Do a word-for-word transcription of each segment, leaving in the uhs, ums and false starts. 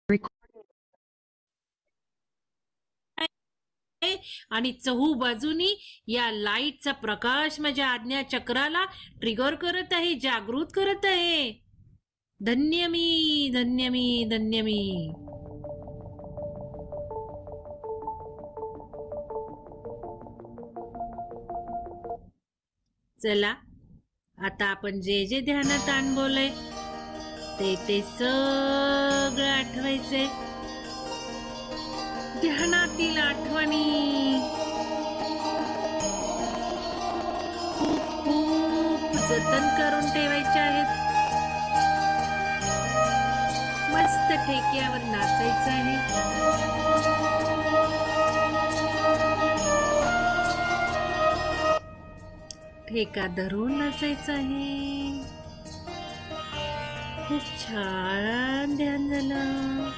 आणि चहू बाजूनी या लाईटचा प्रकाश माझ्या आज्ञा चक्राला ट्रिगर करत आहे, जागृत करत आहे. धन्य मी, धन्य मी, धन्य मी. चला आता आपण जे जे ध्यानात अनुभवलंय ते ते सगळं आठवायचे. ध्यानातील आठवणी खूप खूप जतन करून ठेवायच्या आहेत. मस्त ठेक्यावर नाचायचं आहे. ठेका धरून नाचायचं आहे. खूप छान ध्यान झालं.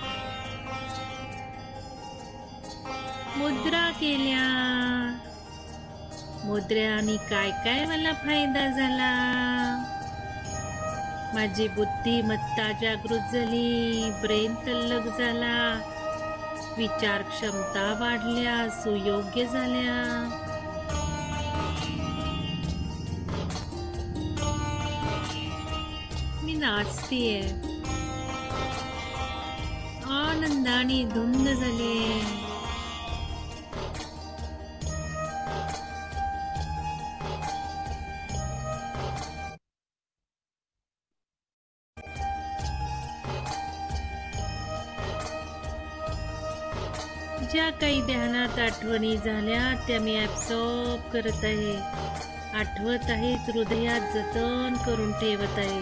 मुद्रा केल्या. मुद्रांनी काय काय मला फायदा झाला. माझी बुद्धिमत्ता जागृत झाली. ब्रेन तल्लक झाला. विचार क्षमता वाढल्या. सुयोग्य झाल्या. मी नाचतीये. आनंदाने धुंद झाले. ज्या काही ध्यानात आठवणी झाल्या त्या मी ऍब्सॉर्ब करत आहे. आठवत आहे. हृदयात जतन करून ठेवत आहे.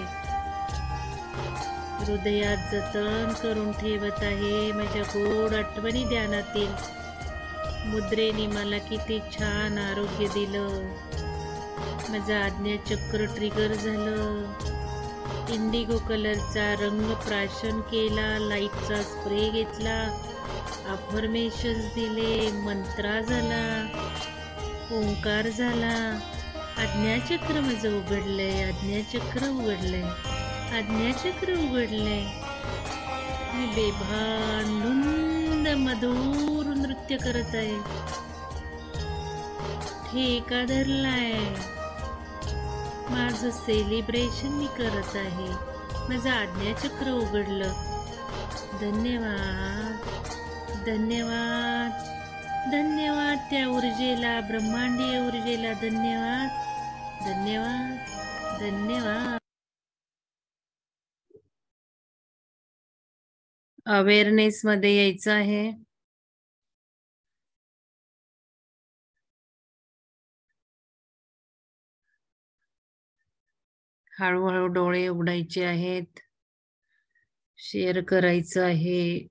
हृदयात जतन करून ठेवत आहे. माझ्या गोड आठवणी ध्यानातील. मुद्रेने मला किती छान आरोग्य दिलं. माझं आज्ञाचक्र ट्रिगर झालं. इंडिगो कलरचा रंग प्राशन केला. लाईटचा स्प्रे घेतला. अफर्मेशन्स दिले. मंत्रा झाला. ओंकार झाला. आज्ञाचक्र माझं उघडलंय. आज्ञाचक्र उघडलंय. आज्ञाचक्र उघडलंय. मी बेभान धुंद मधुर नृत्य करत आहे. ठेका धरलाय. माझं सेलिब्रेशन मी करत आहे. माझं आज्ञाचक्र उघडलं. धन्यवाद, धन्यवाद, धन्यवाद त्या ऊर्जेला, ब्रह्मांडीय ऊर्जेला. धन्यवाद, धन्यवाद, धन्यवाद. अवेअरनेस मध्ये यायचं आहे. हळूहळू डोळे उघडायचे आहेत. शेअर करायचं आहे.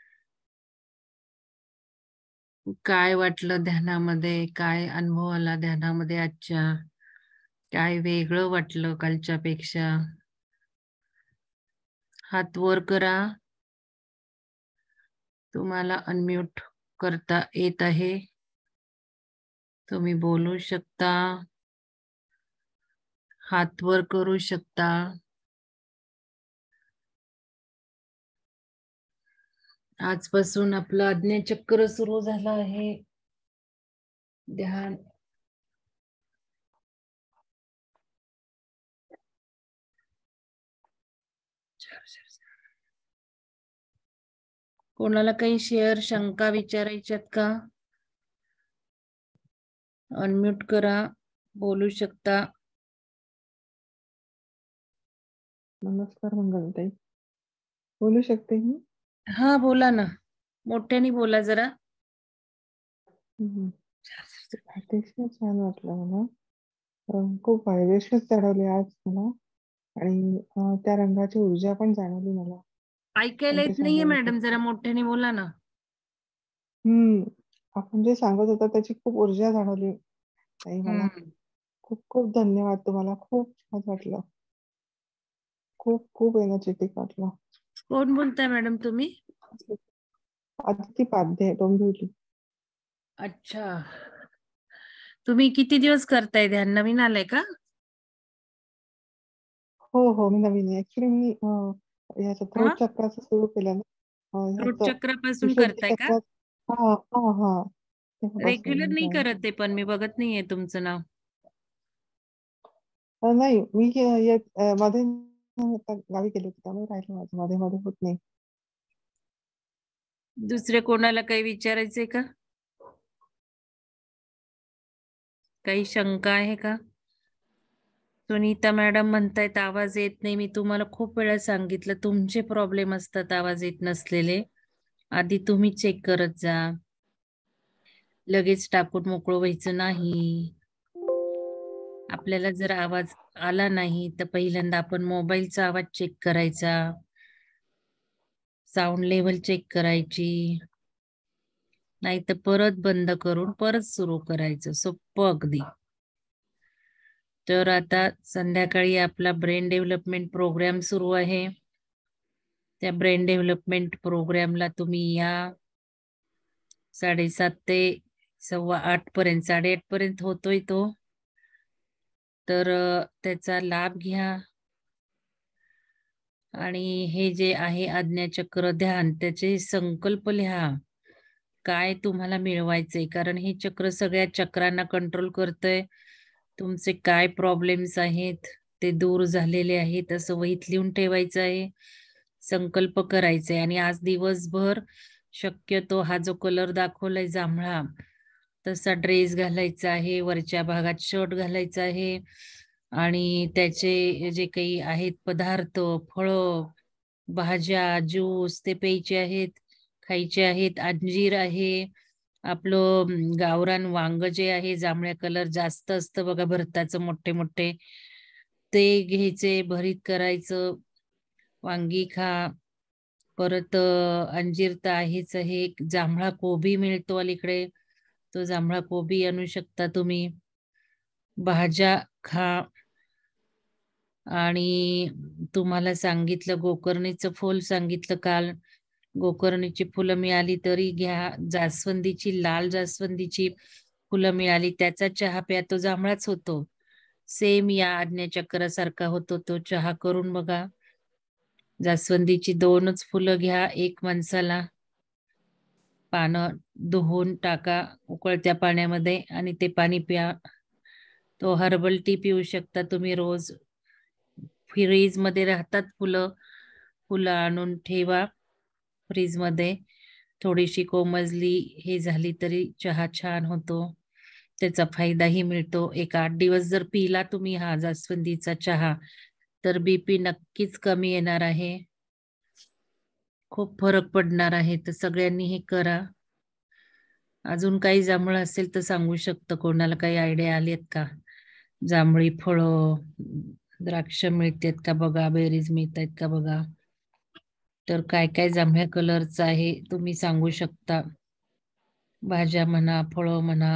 काय वाटलं ध्यानामध्ये, काय अनुभव आला ध्यानामध्ये आजच्या, काय वेगळं वाटलं कालच्या पेक्षा. हात वर करा. तुम्हाला अनम्यूट करता येत आहे. तुम्ही बोलू शकता. हात वर करू शकता. आजपासून आपलं आज्ञाचक्र सुरू झालं आहे. ध्यान कोणाला काही शेअर शंका विचारायच्यात का? अनम्यूट करा. बोलू शकता. नमस्कार मंगलताई. बोलू शकते मी? हा बोला ना. मोठ्याने बोला जरा. अतिशय छान वाटलं मला. खूप व्हायब्रेशन्स जाणवले आज मला. आणि त्या रंगाची ऊर्जा पण जाणवली मला. ऐकायला येत नाहीये मॅडम. जरा मोठ्याने बोला ना. हम्म आपण जे सांगत होता त्याची खूप ऊर्जा जाणवली ताई मला. खूप खूप धन्यवाद तुम्हाला. खूप छान वाटलं. खूप खूप एनर्जेटिक वाटलं. कोण बोलताय मॅडम तुम्ही? अदिती पाध्ये, डोंबिवली. अच्छा. तुम्ही किती दिवस करताय ध्यान? नवीन आलाय का? हो हो मी नवीन आहे. ऍक्च्युली मी याचं थ्रोट चक्राचं सुरू केलं ना. अं, रूट ह्याचं चक्रापासून विशुद्धी करताय का? चक्रात हा हा हा तेव्हापासून रेग्युलर नाही म्हणजे करत आहे, पण मी बघत नाहीये तुमचं नाव. अं, नाही मी के- येत- अं, मध्ये आता गावी गेले होते त्यामुळे राहिलं माझं मध्ये मध्ये होत नाही. दुसऱ्या कोणाला काही विचारायचंय का? काही शंका आहे का? सुनीता मॅडम म्हणतायत आवाज येत नाही. मी तुम्हाला खूप वेळा सांगितलं तुमचे प्रॉब्लेम असतात आवाज येत नसलेले. आधी तुम्ही चेक करत जा, लगेच टाकून मोकळं व्हायचं नाही. आपल्याला जर आवाज आला नाही तर पहिल्यांदा आपण मोबाईलचा आवाज चेक करायचा, साऊंड लेवल चेक करायची, नाही तर परत बंद करून परत सुरू करायचं. सोपं अगदी. तर आता संध्याकाळी आपला ब्रेन डेव्हलपमेंट प्रोग्राम सुरू आहे. त्या ब्रेन डेव्हलपमेंट प्रोग्रामला तुम्ही या साडेसात ते सव्वा आठ पर्यंत साडेआठ पर्यंत होतोय तो. तर अ, त्याचा लाभ घ्या. आणि हे जे आहे आज्ञाचक्र ध्यान त्याचे संकल्प लिहा. काय तुम्हाला मिळवायचंय, कारण हे चक्र सगळ्या चक्रांना कंट्रोल करतंय. तुमचे काय प्रॉब्लेम्स आहेत ते दूर झालेले आहेत असं वहीत लिहून ठेवायचं आहे. संकल्प करायचे आणि आज दिवसभर शक्यतो हा जो कलर दाखवलाय जांभळा तसा ड्रेस घालायचा आहे, वरच्या भागात शर्ट घालायचा आहे आणि त्याचे जे काही आहेत पदार्थ, फळं, भाज्या, ज्यूस ते प्यायचे आहेत, खायचे आहेत. अंजीर आहे, आपलं अं, गावरान वांग जे आहे जांभळ्या कलर जास्त असतं बघा भरताचं मोठे मोठे, ते घ्यायचे, भरीत करायचं. वांगी खा. परत अ, अंजीर तर आहेच आहे. जांभळा कोबी मिळतो अलीकडे, तो जांभळा कोबी आणू शकता तुम्ही. भाज्या खा. आणि तुम्हाला सांगितलं गोकर्णीचं फूल सांगितलं काल. गोकर्णीची फुलं मिळाली तरी घ्या. जास्वंदीची, लाल जास्वंदीची फुलं मिळाली त्याचा चहा प्या, तो जांभळाच होतो. सेम या आज्ञाचक्रासारखा होतो तो चहा, करून बघा. जास्वंदीची दोनच फुलं घ्या एक माणसाला. पानं धुवून टाका उकळत्या पाण्यामध्ये आणि ते पाणी प्या. तो हर्बल टी पिऊ शकता तुम्ही रोज. फ्रीज मध्ये राहतात फुलं, फुलं आणून ठेवा फ्रीज मध्ये. थोडीशी कोमजली हे झाली तरी चहा छान होतो, त्याचा फायदाही मिळतो. एक आठ दिवस जर पिला तुम्ही हा जास्वंदीचा चहा तर बीपी नक्कीच कमी येणार आहे, खूप फरक पडणार आहे. तर सगळ्यांनी हे करा. अजून काही जांभळं असेल तर सांगू शकतं, कोणाला काही आयडिया आलीत का? जांभळी फळं, द्राक्ष मिळतात का बघा, बेरीज मिळतात का बघा. तर काय काय जांभळ्या कलरचं आहे तुम्ही सांगू शकता. भाज्या म्हणा, फळं म्हणा.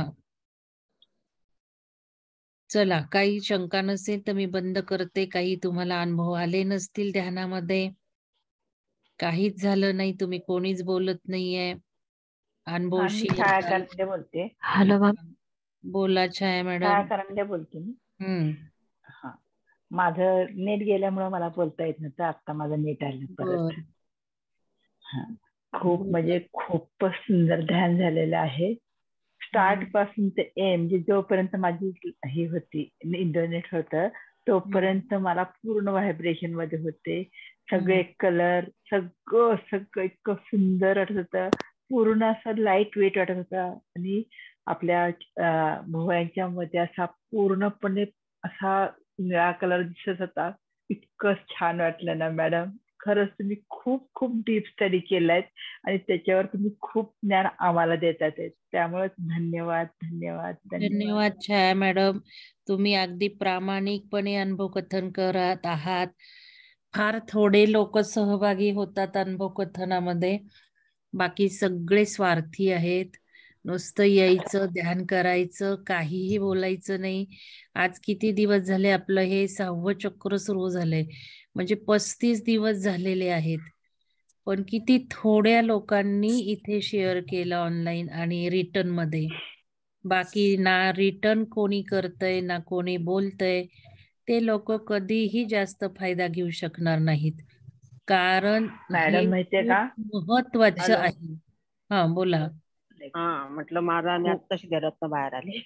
चला, काही शंका नसेल तर मी बंद करते. काही तुम्हाला अनुभव आले नसतील ध्यानामध्ये, काहीच झालं नाही, तुम्ही कोणीच बोलत नाहीये, अनुभव हा, मी शेअर छाया झाला. करंडे बोलते. Hello ma'am. बोला छाया छाया मॅडम. करंडे बोलते मी. हम्म. हा, माझं नेट गेल्यामुळे मला बोलता येत नव्हतं. आता माझं नेट आलं परत. बर. हा, खूप बोला. म्हणजे खूपच सुंदर ध्यान झालेलं आहे. स्टार्ट हम्म. पासून ते एंड, म्हणजे जोपर्यंत माझी ही होती इंटरनेट होतं तोपर्यंत मला पूर्ण व्हायब्रेशन मध्ये होते. सगळे कलर, सगळं सगळं इतकं सुंदर वाटत होतं. पूर्ण असं लाईट वेट वाटत होता आणि आपल्या अं, भुवयांच्या मध्ये असा पूर्णपणे असा निळा कलर दिसत होता. इतकं छान वाटलं ना मॅडम. खरंच तुम्ही खूप खूप डीप स्टडी केलाय आणि त्याच्यावर तुम्ही खूप ज्ञान आम्हाला देतात. त्यामुळे धन्यवाद धन्यवाद धन्यवाद. धन्यवाद छाया मॅडम. तुम्ही अगदी प्रामाणिकपणे अनुभव कथन करत आहात. फार थोडे लोक सहभागी होतात अनुभव कथनामध्ये, बाकी सगळे स्वार्थी आहेत. नुसतं यायचं, ध्यान करायचं, काहीही बोलायचं नाही. आज किती दिवस झाले आपलं हे सहावं चक्र सुरू झालंय, म्हणजे पस्तीस दिवस झालेले आहेत. पण किती थोड्या लोकांनी इथे शेअर केलं ऑनलाईन आणि रिटर्न मध्ये. बाकी ना रिटर्न कोणी करतय ना कोणी बोलतय. ते लोक कधीही जास्त फायदा घेऊ शकणार नाहीत. कारण मॅडम हे माहितीये का? खूप महत्वाचं हॅलो. आहे. हा बोला. हा म्हटलं माझा मी आत्ताशी घरातनं बाहेर आले.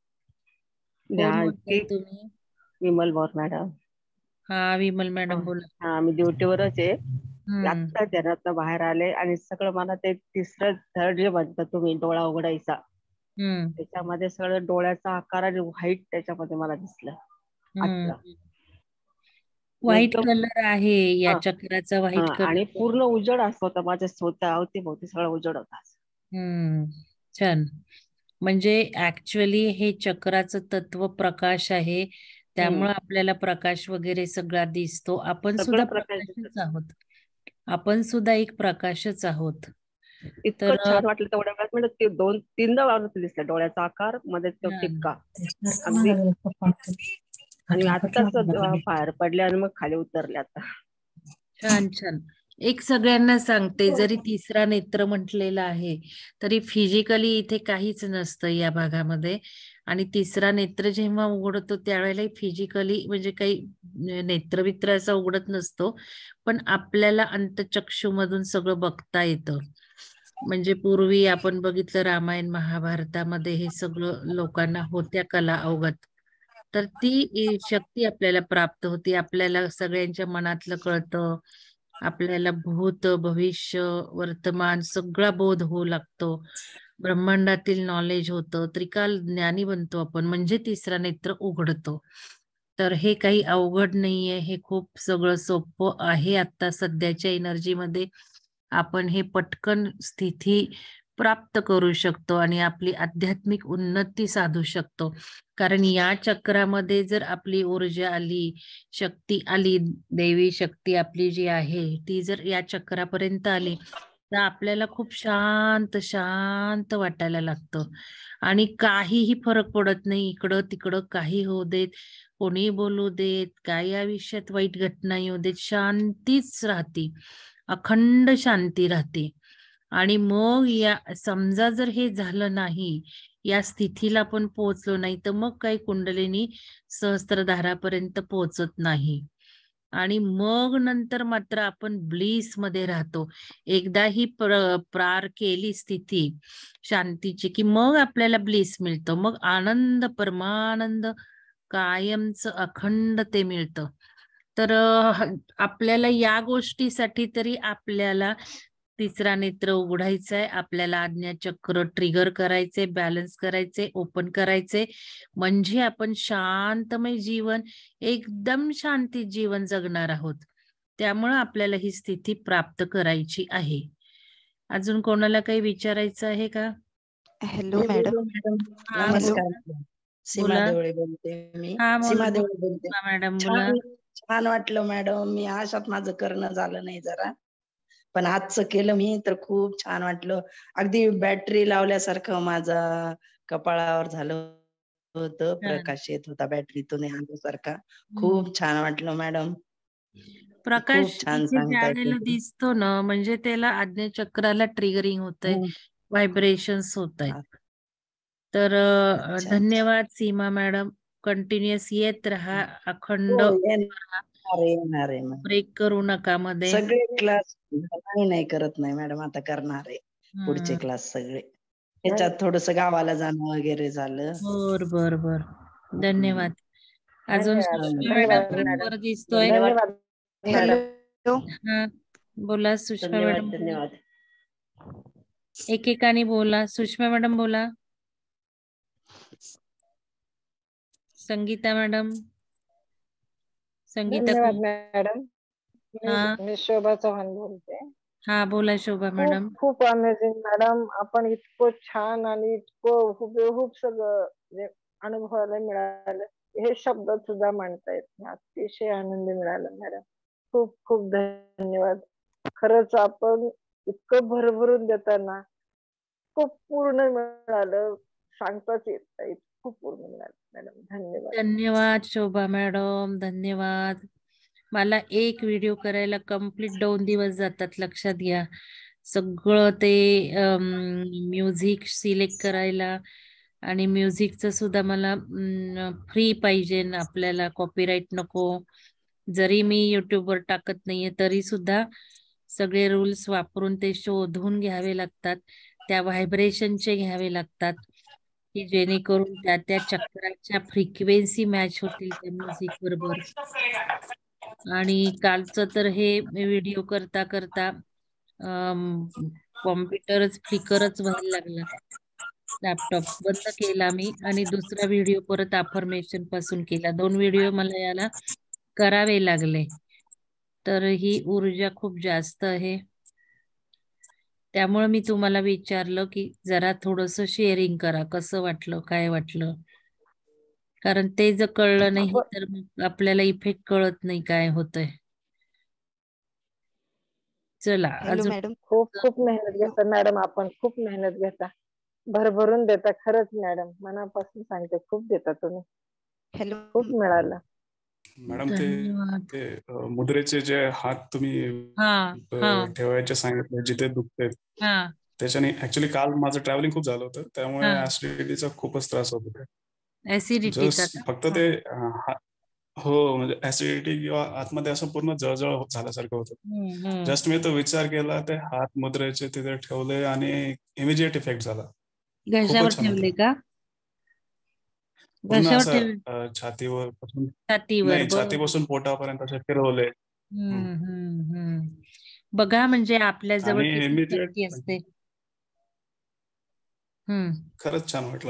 कोण ध्या- बोलताय की तुम्ही? विमल बोर मॅडम. हा विमल मॅडम बोला. हा मी ड्युटीवरच आहे. हम्म आत्ता घरातनं बाहेर आले आणि सगळं मला ते तिसरं थर्ड जे म्हणता तुम्ही डोळा उघडायचा हम्म त्याच्यामध्ये सगळं डोळ्याचा आकार आणि व्हाईट त्याच्यामध्ये मला दिसलं. हम्म अच्छा. व्हाईट एकदम कलर आहे या हा, चक्राचा हा, व्हाईट आणि कलर. पूर्ण उजड असं होता माझ्या स्वतः अवतीभोवती सगळं उजड होता. हम्म छान. म्हणजे ऍक्च्युअली हे चक्राचं तत्व प्रकाश आहे, त्यामुळे आपल्याला प्रकाश वगैरे सगळा दिसतो. आपण सगळं सुद्धा प्रकाश दिसत. प्रकाशच आहोत. आपण सुद्धा एक प्रकाशच आहोत. इतकं तर छान वाटलं तेवढ्या वेळात म्हणजे ते दोन तीनदा वाजत दिसला डोळ्याचा आकार मध्ये तो छान. टिपका अगदी. आणि आत्ताच बाहेर पडले आणि मग खाली उतरले आता. छान छान. एक सगळ्यांना सांगते, जरी तिसरा नेत्र म्हटलेला आहे तरी फिजिकली इथे काहीच नसतं या भागामध्ये. आणि तिसरा नेत्र जेव्हा उघडतो त्यावेळेला फिजिकली म्हणजे काही नेत्रवित्र असा उघडत नसतो, पण आपल्याला अंतचक्षुमधून सगळं बघता येतं. म्हणजे पूर्वी आपण बघितलं रामायण महाभारतामध्ये हे सगळं लोकांना होत्या कला अवगत, तर ती शक्ती आपल्याला प्राप्त होती. आपल्याला सगळ्यांच्या मनातलं कळतं, आपल्याला भूत भविष्य वर्तमान सगळा बोध होऊ लागतो, ब्रह्मांडातील नॉलेज होतं, त्रिकाल ज्ञानी बनतो आपण, म्हणजे तिसरा नेत्र उघडतो. तर हे काही अवघड नाहीये, हे खूप सगळं सोपं आहे. आता सध्याच्या एनर्जीमध्ये आपण हे पटकन स्थिती प्राप्त करू शकतो आणि आपली आध्यात्मिक उन्नती साधू शकतो. कारण या चक्रामध्ये जर आपली ऊर्जा आली, शक्ती आली, देवी शक्ती आपली जी आहे ती जर या चक्रापर्यंत आली तर आपल्याला खूप शांत शांत वाटायला लागतं आणि काहीही फरक पडत नाही. इकडं तिकडं काही होऊ देत, कोणी बोलू देत, काही आयुष्यात वाईट घटना येऊ देत, शांतीच राहते, अखंड शांती राहते. आणि मग या समजा जर हे झालं नाही, या स्थितीला आपण पोहोचलो नाही, तर मग काही कुंडलिनी सहस्त्रधारापर्यंत पोहोचत नाही. आणि मग नंतर मात्र आपण ब्लीस मध्ये राहतो. एकदा ही प्र प्रार केली स्थिती शांतीची की मग आपल्याला ब्लीस मिळतं, मग आनंद परमानंद कायमच अखंड ते मिळतं. तर आपल्याला या गोष्टीसाठी तरी आपल्याला तिसरा नेत्र उघडायचा आहे, आपल्याला आज्ञाचक्र ट्रिगर करायचे, बॅलन्स करायचे, ओपन करायचे, म्हणजे आपण शांतमय जीवन, एकदम शांतीत जीवन जगणार आहोत. त्यामुळे आपल्याला ही स्थिती प्राप्त करायची आहे. अजून कोणाला काही विचारायचं आहे का? Hello madam. हा, नमस्कार. सीमा बोला. देवळे बोलते मी. हा, बोला. सीमा देवळे बोलते. हा, मॅडम बोला. छान छान वाटलं मॅडम. मी आशात माझं करणं झालं नाही जरा, पण आजचं केलं मी तर खूप छान वाटलं. अगदी बॅटरी लावल्यासारखं माझा कपाळावर झालं होतं, प्रकाश येत होता बॅटरीतून आल्यासारखा. खूप छान वाटलं मॅडम. प्रकाश खूप छान इथे सांगताय ज्यावेळेला तुम्ही. दिसतो ना, म्हणजे त्याला आज्ञाचक्राला ट्रिगरिंग होतंय, हम्म. व्हायब्रेशन्स होत आहेत. हा. तर अ, अच्छा. धन्यवाद सीमा मॅडम. कंटिन्युअस येत राहा, अखंड हो, येणार आहे, येणार आहे मॅडम. ब्रेक करू नका मध्ये. सगळे क्लास नाही नाही करत नाही मॅडम, आता करणार आहे पुढचे हम्म. क्लास सगळे. ह्याच्यात थोडस गावाला जाणं वगैरे झालं. बर बर बर धन्यवाद. अजून धन्यवाद सुषमा धन्यवाद मॅडम मॅडम. वर दिसतोय. धन्यवाद मॅडम. हॅलो. हा बोला सुषमा धन्यवाद मॅडम. धन्यवाद. एकेकाने बोला. सुषमा मॅडम बोला. संगीता मॅडम. संगीता धन्यवाद को- मॅडम. हा मी मी शोभा चव्हाण बोलते. हा बोला शोभा मॅडम. खूप खूप अमेझिंग मॅडम. आपण इतकं छान आणि इतकं हुबेहूब सगळं म्हणजे अनुभवायला मिळालं, हे शब्द सुद्धा म्हणता येत नाही. अतिशय आनंद मिळाला मॅडम. खूप खूप धन्यवाद. खरंच आपण इतकं भरभरून देताना खूप पूर्ण मिळालं, सांगताच येत नाही, खूप पूर्ण मिळालं मॅडम. धन्यवाद. धन्यवाद शोभा मॅडम. धन्यवाद. मला एक व्हिडिओ करायला कम्प्लीट दोन दिवस जातात, लक्षात घ्या. सगळं ते म्युझिक सिलेक्ट करायला आणि म्युझिकचं सुद्धा मला फ्री पाहिजे, आपल्याला कॉपीराईट नको. जरी मी युट्यूबवर टाकत नाहीये तरी सुद्धा सगळे रूल्स वापरून ते शोधून घ्यावे लागतात, त्या व्हायब्रेशनचे घ्यावे लागतात की जेणेकरून त्या त्या चक्राच्या फ्रिक्वेन्सी मॅच होतील त्या म्युझिक बरोबर. आणि कालचं तर हे व्हिडिओ करता करता कॉम्प्युटरच फ्लिकरच व्हायला लागला. लॅपटॉप बंद केला मी आणि दुसरा व्हिडिओ परत अफर्मेशन पासून केला. दोन व्हिडिओ मला याला करावे लागले. तर ही ऊर्जा खूप जास्त आहे. त्यामुळे मी तुम्हाला विचारलं की जरा थोडस शेअरिंग करा, कसं वाटलं, काय वाटलं. कारण ते जर कळलं नाही तर मग आपल्याला इफेक्ट कळत नाही काय होतंय. चला हॅलो अजून मॅडम. खूप खूप मेहनत घेता मॅडम, आपण खूप मेहनत घेता, भरभरून देता खरंच मॅडम, मनापासून सांगते, खूप देता तुम्ही, हॅलो खूप मिळालं. मॅडम ते धन्यवाद. ते अ, मुद्रेचे जे हात तुम्ही हा अ, हा ठेवायचे सांगितले जिथे दुखते हा त्याच्याने ऍक्च्युली काल माझं ट्रॅव्हलिंग खूप झालं होतं त्यामुळे हा ऍसिडिटीचा खूपच त्रास होत होता. ऍसिडिटीचा जस्ट फक्त ते अ, हा- हो म्हणजे ऍसिडिटी किंवा आतमध्ये असं पूर्ण जळजळ होत झाल्यासारखं होतं. हम्म हम्म जस्ट मी तो विचार केला, ते हात मुद्रेचे तिथे ठेवले आणि इमिजिएट इफेक्ट झाला. घशावर खूपच छान ठेवले वाटलं. का? पूर्ण घशावर असं ठेव अ, छातीवर पासून छातीवर नाही बर. छातीपासून पोटापर्यंत असे फिरवले. हम्म. हम्म हम्म हम्म बघा म्हणजे आपल्या जवळ आणि किती इमिजिएट शक्ती असते. हम्म खरंच छान वाटलं.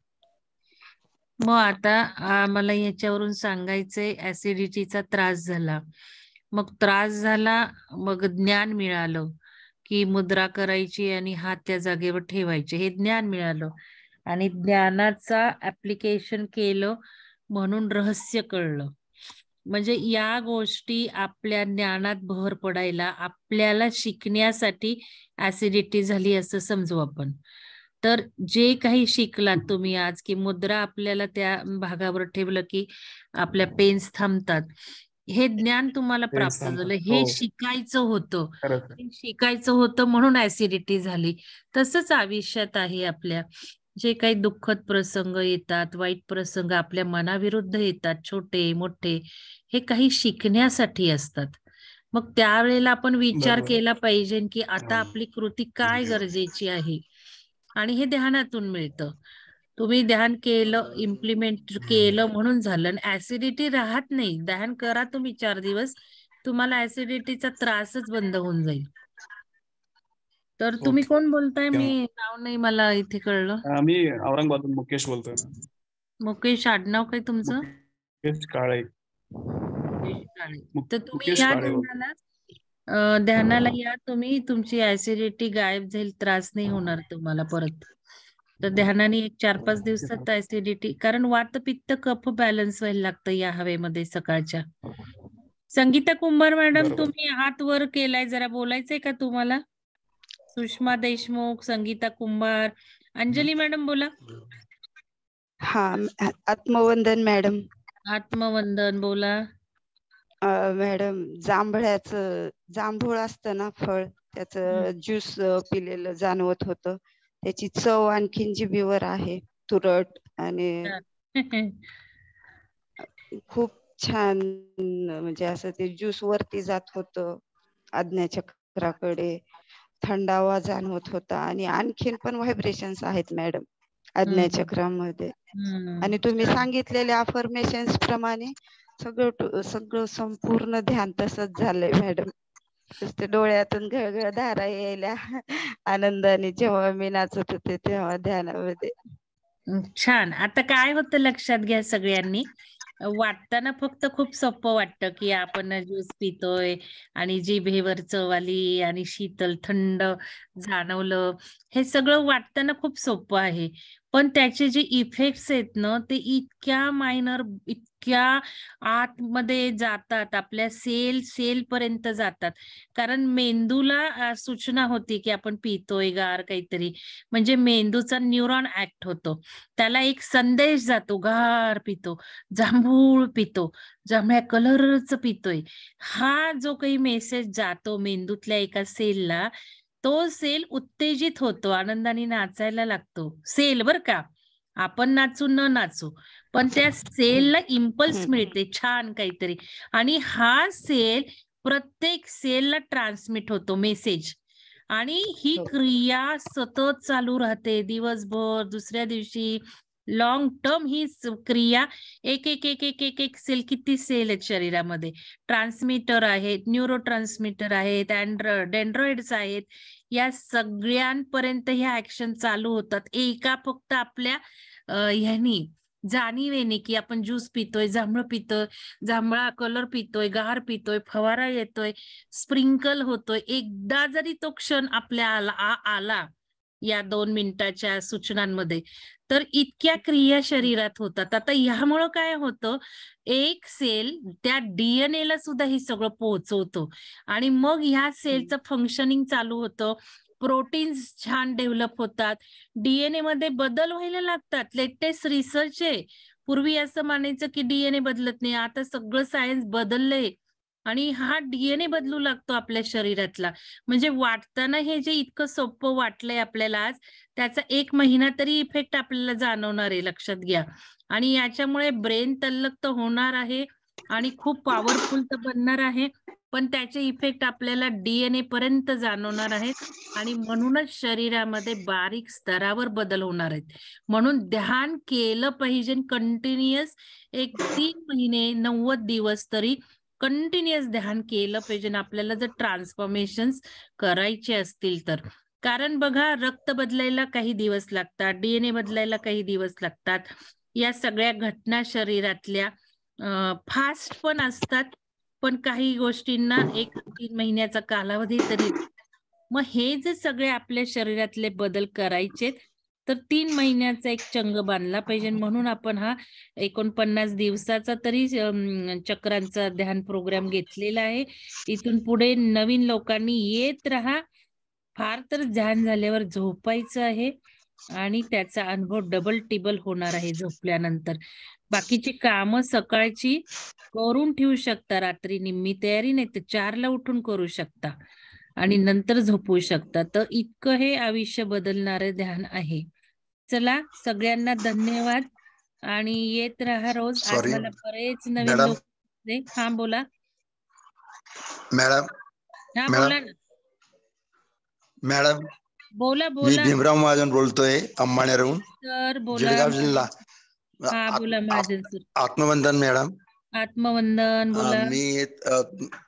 मग आता आ, मला याच्यावरून सांगायचंय ऍसिडिटीचा त्रास झाला. मग त्रास झाला, मग ज्ञान मिळालं की मुद्रा करायची आणि हात त्या जागेवर ठेवायचे, हे ज्ञान मिळालं. आणि ज्ञानाचा ऍप्लिकेशन केलं म्हणून रहस्य कळलं. म्हणजे या गोष्टी आपल्या ज्ञानात भर पडायला आपल्याला शिकण्यासाठी ऍसिडिटी झाली असं समजू आपण. तर जे काही शिकलात तुम्ही आज की मुद्रा आपल्याला त्या भागावर ठेवलं की आपल्या पेन्स थांबतात, हे ज्ञान तुम्हाला ते प्राप्त सांगतात. झालं. हे हो शिकायचं होतं, खरंच आहे. हे शिकायचं होतं म्हणून ऍसिडिटी झाली. तसंच आयुष्यात आहे आपल्या. जे काही दुःखद प्रसंग येतात, वाईट प्रसंग आपल्या मनाविरुद्ध येतात, छोटे मोठे, हे काही शिकण्यासाठी असतात. मग त्यावेळेला आपण विचार बरोबर आहे. केला पाहिजे की आता हो. आपली कृती काय गरजेची आहे. आणि हे ध्यानातून मिळतं. तुम्ही ध्यान केलं, इम्प्लिमेंट केलं म्हणून झालं. ऍसिडिटी राहत नाही. ध्यान करा तुम्ही चार दिवस, तुम्हाला ऍसिडिटीचा त्रासच बंद होऊन जाईल. तर तुम्ही ओके कोण बोलताय? मॅम. मी नाव नाही मला इथे कळलं. अ, मी औरंगाबादहून मुकेश बोलतोय मॅम. मुकेश, आडनाव काय तुमचं? मुकेश काळे. मुकेश काळे. मु- तर तुम्ही मुकेश या काळे बोलतोय. ध्यानाला, अ, ध्यानाला या तुम्ही, तुमची ऍसिडिटी गायब जाईल, त्रास नाही होणार तुम्हाला परत. तर ध्यानाने एक चार पाच दिवसात ऍसिडिटी, कारण वात पित्त कफ बॅलन्स व्हायला लागतं या हवेमध्ये सकाळच्या. संगीता कुंभार मॅडम, बरोबर. तुम्ही हात वर केलाय, जरा बोलायचंय का तुम्हाला? सुषमा देशमुख, संगीता कुंभार, अंजली मॅडम बोला. हा म- आत्मवंदन मॅडम. आत्मवंदन बोला. अं, मॅडम जांभळ्याचं जांभूळ असतं ना फळ, त्याचं ज्यूस पिलेलं जाणवत होतं. त्याची चव आणखीन जिभेवर आहे, तुरट आणि खूप छान. म्हणजे असं ते ज्यूस वरती जात होतं आज्ञाचक्राकडे, थंडावा जाणवत होता. आणि आणखीन पण व्हायब्रेशन्स आहेत मॅडम आज्ञाचक्रामध्ये. हम्म. आणि तुम्ही छान. सांगितलेल्या अफर्मेशन्स प्रमाणे सगळं टो- सगळं संपूर्ण ध्यान तसंच झालंय मॅडम. नुसते डोळ्यातून घळघळ धारा यायला आनंदाने जेव्हा मी नाचत होते तेव्हा ध्यानामध्ये. हं, छान. आता काय होतं लक्षात घ्या सगळ्यांनी. वाटताना फक्त खूप सोपं वाटतं की आपण ज्यूस पितोय आणि जिभेवर चव आली आणि शीतल थंड जाणवलं. हे सगळं वाटताना खूप सोपं आहे. पण त्याचे जे इफेक्ट्स आहेत ना, ते इतक्या मायनर, इतक्या आतमध्ये जातात, आपल्या सेल सेल पर्यंत जातात. कारण मेंदूला अ, सूचना होती की आपण पितोय गार काहीतरी, म्हणजे मेंदूचा न्यूरॉन ऍक्ट होतो. त्याला एक संदेश जातो, गार पितो, जांभूळ पितो, जांभळ्या कलरच पितोय. हा जो काही मेसेज जातो मेंदूतल्या एका सेलला, तो सेल उत्तेजित होतो, आनंदाने नाचायला लागतो सेल, बर का. आपण नाचू न नाचू, पण त्या सेलला इम्पल्स मिळते छान काहीतरी, आणि हा सेल प्रत्येक सेलला ट्रान्समिट होतो मेसेज, आणि ही क्रिया सतत चालू राहते दिवसभर. दुसऱ्या दिवशी लॉंग टर्म ही क्रिया एक एक एक एक एक एक सेल, किती सेल आहेत शरीरामध्ये, ट्रान्समिटर आहेत, न्यूरो ट्रान्समिटर आहेत, डेंड्रॉइड्स आहेत, या सगळ्यांपर्यंत ह्या ऍक्शन चालू होतात एका फक्त आपल्या ह्यानी जाणीवेने, की आपण ज्यूस पितोय, जांभळं पितोय, जांभळा कलर पितोय, गार पितोय, फवारा येतोय, स्प्रिंकल होतोय. एकदा जरी तो क्षण आपल्या आला आला या दोन मिनिटाच्या सूचनांमध्ये, तर इतक्या क्रिया शरीरात होतात. आता ह्यामुळं काय होतं, एक सेल त्या डीएनए ला सुद्धा हे सगळं पोहोचवतो, आणि मग ह्या सेलचं फंक्शनिंग चालू होतं. प्रोटीन्स छान डेव्हलप होतात, डीएनए मध्ये बदल व्हायला लागतात. लेटेस्ट रिसर्च आहे. पूर्वी असं मानायचं की डीएनए बदलत नाही, आता सगळं सायन्स बदललंय, आणि हा डीएनए बदलू लागतो आपल्या शरीरातला. म्हणजे वाटताना हे जे इतकं सोपं वाटलंय आपल्याला आज, त्याचा एक महिना तरी इफेक्ट आपल्याला जाणवणार आहे, लक्षात घ्या. आणि याच्यामुळे ब्रेन तल्लक तर होणार आहे आणि खूप पॉवरफुल तर बनणार आहे, पण त्याचे इफेक्ट आपल्याला डीएनए पर्यंत जाणवणार आहेत, आणि म्हणूनच शरीरामध्ये बारीक स्तरावर बदल होणार आहेत. म्हणून ध्यान केलं पाहिजे कंटिन्युअस, एक तीन महिने नव्वद दिवस तरी कंटिन्युअस ध्यान केलं पाहिजे आपल्याला, जर ट्रान्सफॉर्मेशन करायचे असतील तर. कारण बघा, रक्त बदलायला काही दिवस लागतात, डीएनए बदलायला काही दिवस लागतात. या सगळ्या घटना शरीरातल्या फास्ट पण असतात, पण काही गोष्टींना एक तीन महिन्याचा कालावधी तरी. मग हे जे सगळे आपल्या शरीरातले बदल करायचे, तर तीन महिन्याचा एक चंग बांधला पाहिजे. म्हणून आपण हा एकोणपन्नास दिवसाचा तरी चक्रांचा ध्यान प्रोग्राम घेतलेला आहे. इथून पुढे नवीन लोकांनी येत राहा. फार तर ध्यान झाल्यावर झोपायचं आहे, आणि त्याचा अनुभव डबल टिबल होणार आहे झोपल्यानंतर. बाकीची कामं सकाळची करून ठेवू शकता, रात्री निम्मी तयारी, नाही तर चारला उठून करू शकता, आणि नंतर झोपू शकता. तर इतकं हे आयुष्य बदलणारं ध्यान आहे. चला, सगळ्यांना धन्यवाद, आणि येत राहा रोज. आज सॉरी मला बरेच नवीन मॅडम. लोक. हा बोला मॅडम. हा मॅडम बोला ना मॅडम बोला मी बोला भीमराव महाजन बोलतोय, अंबानेरहून, सर. बोला जळगाव जिल्हा. हा आत- बोला आत- महाजन सर. आत्मवंदन मॅडम. आत्मवंदन अं, बोला. मी अं,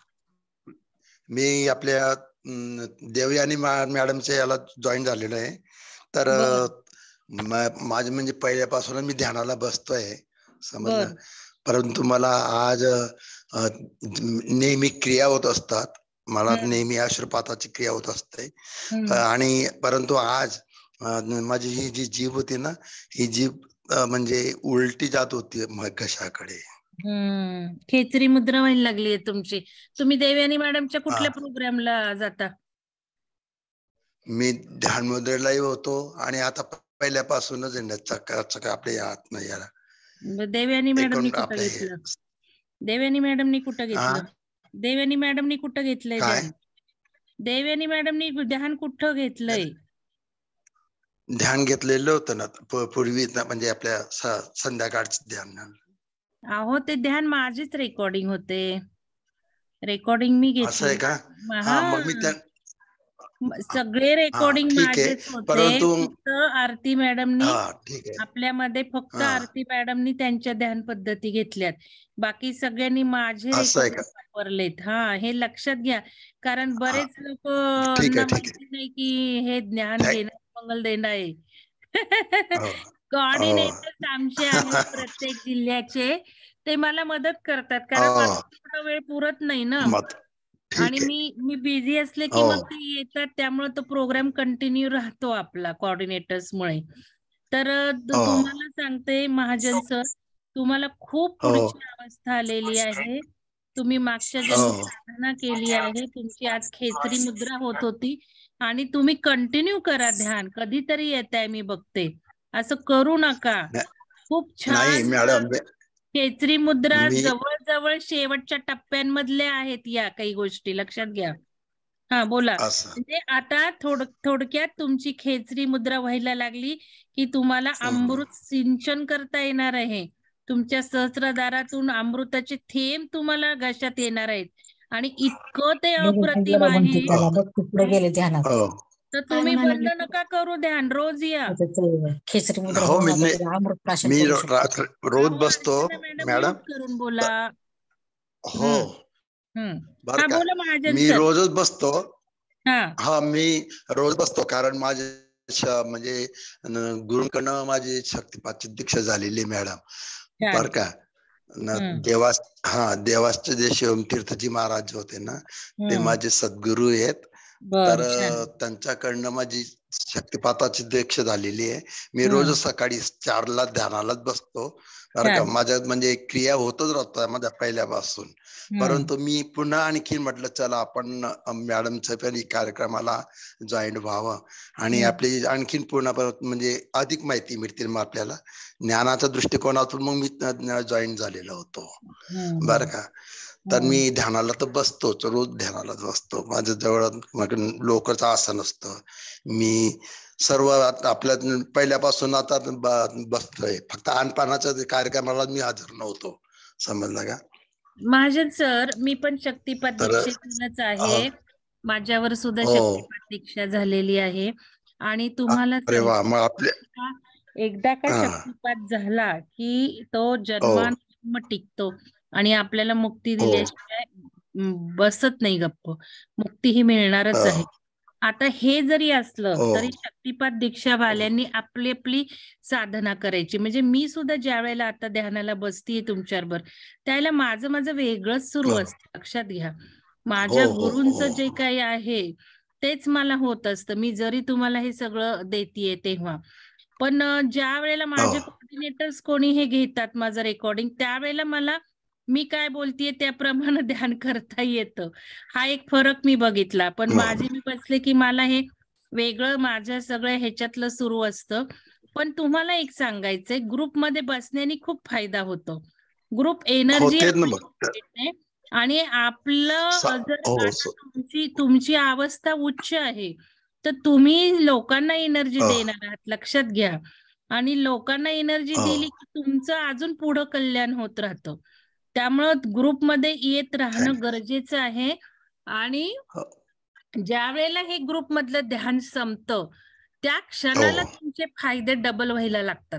मी आपल्या अं, देवयानी मा- मॅडमच्या याला जॉईन झालेलो आहे. तर बर अं, मा- माझं म्हणजे पहिल्यापासून मी ध्यानाला बसतोय, समजलं. बर परंतु मला आज अं, नेहमी क्रिया होत असतात, मला हम्म, नेहमी अश्रुपाताची क्रिया होत असते. हम्म, आणि परंतु आज अं, माझी ही जी जीभ होती ना, ही जीभ अं, म्हणजे उलटी जात होती म- घशाकडे. हम्म. खेचरी मुद्रा व्हायला लागली आहे तुमची. तुम्ही देवयानी मॅडमच्या हा, कुठल्या प्रोग्रामला जाता? मी ध्यान मुद्रेलाही होतो, आणि आता पहिल्यापासूनच आहे ना, चक्र चक्र आपल्या आत्म याला ब- देवयानी मॅडमनी एकूण कुठं आपल्या हे घेतलं? देवयानी मॅडमनी कुठं हा घेतलं? देवयानी मॅडमनी कुठं घेतलंय काय ध्यान? देवयानी मॅडमनी ध्यान कुठं घेतलंय? ध्यान घेतलेलं होतं ना प- पूर्वी ना, म्हणजे आपल्या स- संध्याकाळचं ध्यान. अहो, ते ध्यान माझीच रेकॉर्डिंग होते. रेकॉर्डिंग मी असं आहे घेतली. का? हा, हा, मग मी त्या म- सगळे हा रेकॉर्डिंग ठीक आहे, माझेच होते. परंतु फक्त आरती मॅडमनी, हा ठीक आहे. आपल्यामध्ये फक्त हा, आरती मॅडमनी त्यांच्या ध्यान पद्धती घेतल्यात. बाकी सगळ्यांनी माझे असं आहे रेकॉर्डिंग का? वापरलेत. हा, हे लक्षात घ्या, कारण हा, बरेच लोक ठीक ना आहे, ठीक आहे. माहिती नाही की हे ज्ञान थँक घेणं मंगलदेंड आहे. हो हो कोऑर्डिनेटर्स आमचे आहेत प्रत्येक जिल्ह्याचे, ते मला मदत करतात, कारण मला हो, थोडा वेळ पुरत नाही ना, मत आणि ठीक आहे. मी मी बिझी असले की हो मग ते येतात, त्यामुळे तो प्रोग्राम कंटिन्यू राहतो आपला कोऑर्डिनेटर्समुळे. तर अ, तु- हो तुम्हाला सांगते महाजन सर, तुम्हाला खूप हो पुढची अवस्था आलेली आहे. तुम्ही मागच्या हो जन्मी साधना केली आहे, तुमची आज खेचरी मुद्रा होत होती, आणि तुम्ही कंटिन्यू करा ध्यान. कधीतरी येत आहे मी बघते, असं करू नका. न- खूप नाही छान. मॅडम, खेचरी मुद्रा मी जवळजवळ शेवटच्या टप्प्यांमधल्या आहेत या काही गोष्टी, लक्षात घ्या. हा बोला. असं म्हणजे आता थोड थोडक्यात तुमची खेचरी मुद्रा व्हायला लागली की तुम्हाला हम्म. अमृत सिंचन करता येणार आहे. तुमच्या सहस्त्रदारातून अमृताचे थेंब तुम्हाला घशात येणार आहेत आणि इतकं ते अप्रतिम आहे हो तिकडे गेले ध्यानात. हो तर तुम्ही बंद नका करू ध्यान, रोज या. खेचरी मुद्रा हो होऊन मी आता नाही- त्याला अमृत प्राशन मी करू रो- शकतो. रात्र रोज अहो, बसतो अर्चना मॅडम मॅडम. म्यूट करून बोला. हो हम्म. बर हा का, बोला महाजन मी सर. रोजच बसतो. हा हा मी रोज बसतो कारण माझे श- म्हणजे न- गुरुंकडनं माझी शक्तिपातची दीक्षा झालेली मॅडम. छान. बर का न हम्म. देवास हा देवासचे जे शिवतीर्थजी महाराज होते ना ते हम्म. माझे सद्गुरू आहेत. बर तर छान. त्यांच्याकडनं माझी शक्तिपाताची दीक्षा झालेली आहे. मी हम्म. रोज सकाळी चारला ध्यानालाच बसतो बरं का. छान. माझ्यात म्हणजे क्रिया होतच राहतो माझ्या पहिल्यापासून. हम्म. परंतु मी पुन्हा आणखी म्हटलं चला आपण मॅडमच्या पण या कार्यक्रमाला जॉईन व्हावं आणि हम्म. आपली आणखीन पूर्ण परत म्हणजे अधिक माहिती मिळतील मग आपल्याला ज्ञानाच्या दृष्टिकोनातून मग मी जॉईन झालेलो होतो हम्म. बरं का. तर हम्म. मी ध्यानाला तर बसतोच, रोज ध्यानालाच बसतो. माझ्या जवळ मग लोकच आसन असतं. मी सर्व आता आपल्या पहिल्यापासून आता ब- बसतोय. फक्त अनपानाच्या कार्यक्रमाला मी हजर नव्हतो, समजलं का. महाजन सर, मी पण शक्तिपात तर दीक्षेतूनच आहे. हो माझ्यावर सुद्धा हो. शक्तिपात दीक्षा झालेली आहे आणि तुम्हाला अरे वा, मग आपले सांगते, एकदा का हा शक्तिपात झाला की तो हो जन्मांजन्म टिकतो आणि आपल्याला मुक्ती हो दिल्याशिवाय म, बसत नाही गप्प. मुक्ती ही मिळणारच हो आहे. आता हे जरी असलं हो तरी शक्तिपात दीक्षावाल्यांनी आपली आपली साधना करायची. म्हणजे मी सुद्धा ज्या वेळेला आता ध्यानाला बसतीये तुमच्याबरोबर त्यावेळेला माझं माझं वेगळंच सुरू हो असतं, लक्षात घ्या. हो माझ्या हो गुरूंचं हो जे काही आहे तेच मला होत असतं. मी जरी तुम्हाला हे सगळं देतीये तेव्हा पण अ, ज्या वेळेला माझे हो कोऑर्डिनेटर्स कोणी हे घेतात माझं रेकॉर्डिंग त्यावेळेला मला मी काय बोलतीये त्याप्रमाणे ध्यान करता येतं. हा एक फरक मी बघितला. पण हो. माझे मी बसले की मला हे वेगळं माझ्या सगळ्या ह्याच्यातलं सुरू असतं. पण तुम्हाला एक सांगायचंय, ग्रुपमध्ये बसण्याने खूप फायदा होतो. ग्रुप एनर्जी होतेच ना मग आणि आपलं सा- अ, जर हो आता स- तुमची तुमची अवस्था उच्च आहे तर तुम्ही लोकांना एनर्जी हो देणार आहात, लक्षात घ्या. आणि लोकांना एनर्जी हो दिली की तुमचं अजून पुढं कल्याण होत राहतं. त्यामुळं ग्रुपमध्ये येत राहणं गरजेचं आहे. आणि हो ज्या वेळेला हे ग्रुप मधलं ध्यान संपतं त्या क्षणाला हो तुमचे फायदे डबल व्हायला लागतात.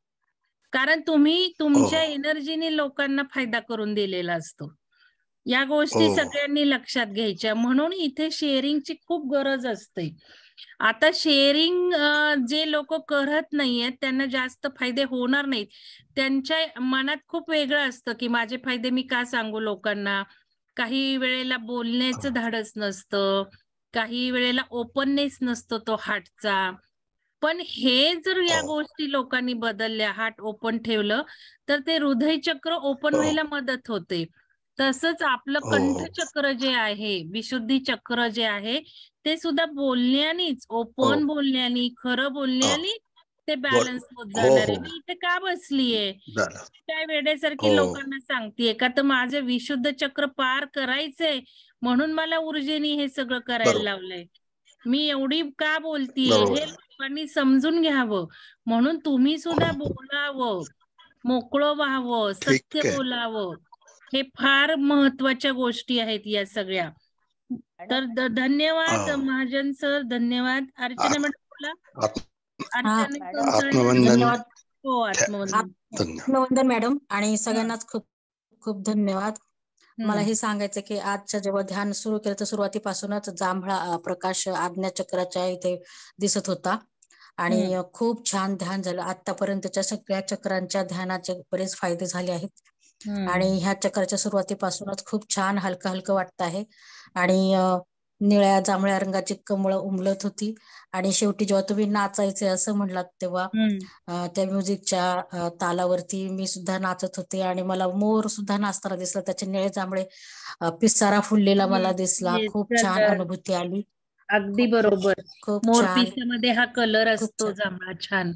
कारण तुम्ही तुमच्या हो एनर्जीने लोकांना फायदा करून दिलेला असतो. या गोष्टी हो सगळ्यांनी लक्षात घ्यायच्या. म्हणून इथे शेअरिंगची खूप गरज असते. आता शेअरिंग जे लोक करत नाहीयेत त्यांना जास्त फायदे होणार नाहीत. त्यांच्या मनात खूप वेगळं असतं की माझे फायदे मी का सांगू लोकांना. काही वेळेला बोलण्याचं धाडस नसतं, काही वेळेला ओपननेस नसतो तो हार्टचा. पण हे जर या हो गोष्टी लोकांनी बदलल्या, हार्ट ओपन ठेवलं तर ते हृदय चक्र ओपन हो व्हायला मदत होते. तसंच आपलं हो कंठचक्र जे आहे, विशुद्धी चक्र जे आहे ते सुद्धा बोलण्यानीच, हो ओपन बोलण्यानी, खरं हो बोलण्यानी ते बोल बॅलन्स होत हो जाणार आहे. हो मी इथे का बसलीये, झालं काय वेड्यासारखी हो लोकांना सांगतेय का तर माझं विशुद्ध चक्र पार करायचंय म्हणून मला ऊर्जेने हे सगळं करायला बरोबर लावलंय. मी एवढी का बोलतीये बरोबर हे लोकांनी समजून घ्यावं. म्हणून तुम्ही सुद्धा बोलावं, मोकळं व्हावं, ठीक सत्य आहे. बोलावं. हे फार महत्वाच्या गोष्टी आहेत या सगळ्या. तर ध- धन्यवाद हो. महाजन सर, धन्यवाद. अर्चना मॅडम बोला. आत- अर्चना मॅडम, आत्मवंदन धन्यवाद. हो, थॅ- आत्मवंदन. धन्यवाद. आत्मवंदन मॅडम आणि सगळ्यांनाच खूप खूप धन्यवाद. मला हम्म. हे सांगायचं की आजच्या जेव्हा ध्यान सुरू केलं तर सुरुवातीपासूनच जांभळा अ, प्रकाश आज्ञाचक्राच्या इथे दिसत होता आणि हम्म. अ, खूप छान ध्यान झालं. आतापर्यंतच्या सगळ्या चक्रांच्या ध्यानाचे बरेच फायदे झाले आहेत आणि हम्म. ह्या चक्राच्या सुरुवातीपासूनच खूप छान हलकं हलकं वाटत आहे आणि अ, निळ्या जांभळ्या रंगाची कमळं उमलत होती आणि शेवटी जेव्हा तुम्ही नाचायचे असं म्हणलात तेव्हा हम्म. अ, त्या म्युझिकच्या अ, तालावरती मी सुद्धा नाचत होते आणि मला मोर सुद्धा नाचताना दिसला. त्याचे निळे जांभळे अ, पिसारा फुललेला मला येस, दिसला. येस, खूप छान कलर. अनुभूती आली. अगदी बरोबर. खूप छान, मोरपिसामध्ये हा कलर खूप असतो छान. जांभळा, छान.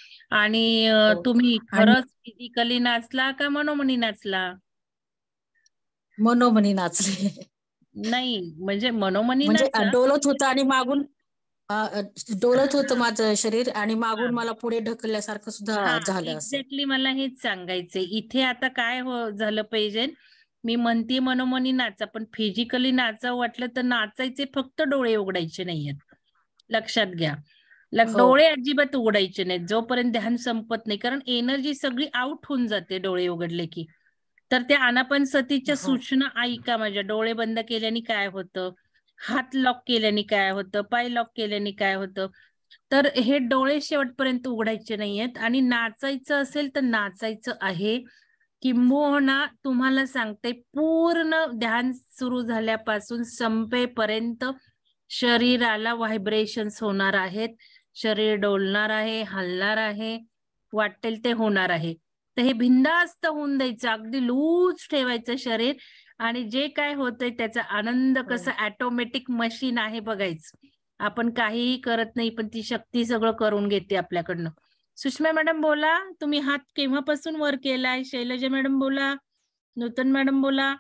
आणि अ, हो. तुम्ही आणि खरंच फिजिकली नाचला का मनोमनी नाचला? मनोमनी नाचले. नाही म्हणजे मनोमनी म्हणजे नाचा. डोलत होतं आणि मागून अ, अ, डोलत होतं माझं शरीर आणि मागून मला पुढे ढकलल्यासारखं सुद्धा हा झालं असं. एक्झॅक्टली मला हेच सांगायचंय. इथे आता काय हो झालं पाहिजे, मी म्हणते मनोमनी नाचा, पण फिजिकली नाचावं वाटलं तर नाचायचे, फक्त डोळे उघडायचे नाहीयेत. लक्षात घ्या. ल- हो. डोळे अजिबात उघडायचे नाहीत जोपर्यंत ध्यान संपत नाही, कारण एनर्जी सगळी आउट होऊन जाते डोळे उघडले की. तर त्या आनापानसतीच्या हो. सूचना ऐका माझ्या. डोळे बंद केल्याने काय होतं, हात लॉक केल्याने काय होतं, पाय लॉक केल्याने काय होतं. तर हे डोळे शेवटपर्यंत उघडायचे नाहीयेत. आणि नाचायचं असेल तर नाचायचं आहे. किंबहुना तुम्हाला सांगते, पूर्ण ध्यान सुरू झाल्यापासून संपेपर्यंत शरीराला व्हायब्रेशन्स होणार आहेत. शरीर डोलणार आहे, हलणार आहे, वाटेल ते होणार आहे. तर हे बिनधास्त होऊन द्यायचं, अगदी लूज ठेवायचं शरीर. आणि जे काय होतंय त्याचा आनंद, कसं ऑटोमॅटिक मशीन आहे बघायचं. आपण काहीही करत नाही, पण ती शक्ती सगळं करून घेते आपल्याकडनं. सुषमा मॅडम बोला, तुम्ही हात केव्हापासून वर केलाय? शैलजा मॅडम बोला, नूतन मॅडम बोला.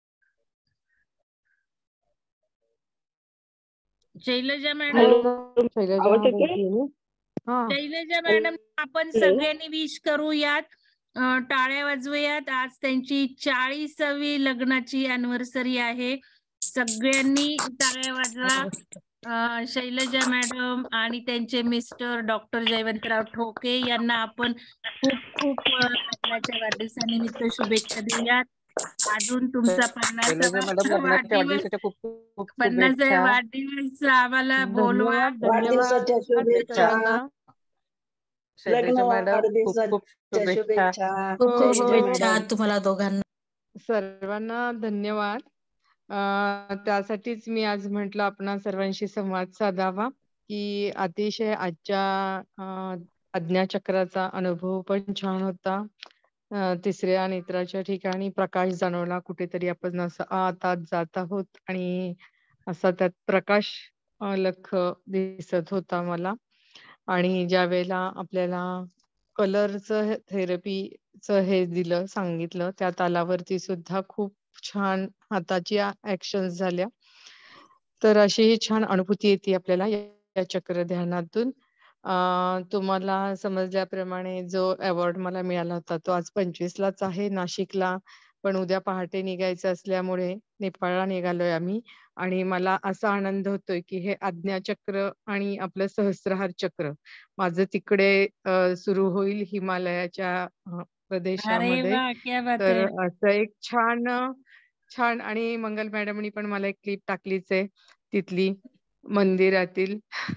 शैलजा मॅडम. हॅलो, शैलजा आवाज येतोय? बोलतीये मी. हा शैलजा मॅडम, आपण हॅलो. सगळ्यांनी विश करूयात, अं, टाळ्या वाजवूयात. आज त्यांची चाळीसावी लग्नाची अॅनिव्हर्सरी आहे. सगळ्यांनी टाळ्या वाजवा. अं, शैलजा मॅडम आणि त्यांचे मिस्टर डॉक्टर जयवंतराव ठोके यांना आपण खूप खूप अं, लग्नाच्या वाढदिवसानिमित्त शुभेच्छा देऊयात. अजून तुमचा शैलजा मॅडम पन्नासावा लग्नाच्या वाढदिवस, वाढदिवसाच्या खूप खूप पन्नासाव्या शुभेच्छा. वाढदिवस आम्हाला बोलवा. धन्यवाद धन्यवाद वाढदिवसाच्या शुभेच्छा. सगळ्यांना. लग्न शैलजा मॅडम खूप वाढदिवसाच्या खूप शुभेच्छा. शुभेच्छा. हो खूप खूप हो शैलजा शुभेच्छा मॅडम. तुम्हाला दोघांना. सर्वांना धन्यवाद. अं, त्यासाठीच मी आज म्हटलं आपण सर्वांशी संवाद साधावा, की अतिशय आजच्या अं, आज्ञाचक्राचा अनुभव पण छान होता. अं, तिसऱ्या नेत्राच्या ठिकाणी प्रकाश जाणवला. कुठेतरी आपण असं आत आत जात आहोत आणि असा त्यात प्रकाश अं, लख दिसत होता मला. आणि ज्या वेळेला आपल्याला कलरचं थेरपीचं हे दिलं, सांगितलं, त्या तालावरती सुद्धा खूप छान हाताची ऍक्शन्स झाल्या. तर अशी ही छान अनुभूती येते आपल्याला या या चक्र ध्यानातून. अं, तुम्हाला समजल्याप्रमाणे जो अवॉर्ड मला मिळाला होता तो आज पंचवीस लाच आहे नाशिकला, पण उद्या पहाटे निघायचं असल्यामुळे नेपाळला निघालोय आम्ही. आणि मला असा आनंद होतोय की हे आज्ञाचक्र आणि आपलं सहस्त्रहार चक्र माझं तिकडे अ, सुरू होईल हिमालयाच्या अ, अरे प्रदेशामध्ये. वा, क्या बात तर है. असं एक छान छान आणि मंगल मॅडमनी पण मला एक क्लिप टाकलीच आहे तिथली मंदिरातील.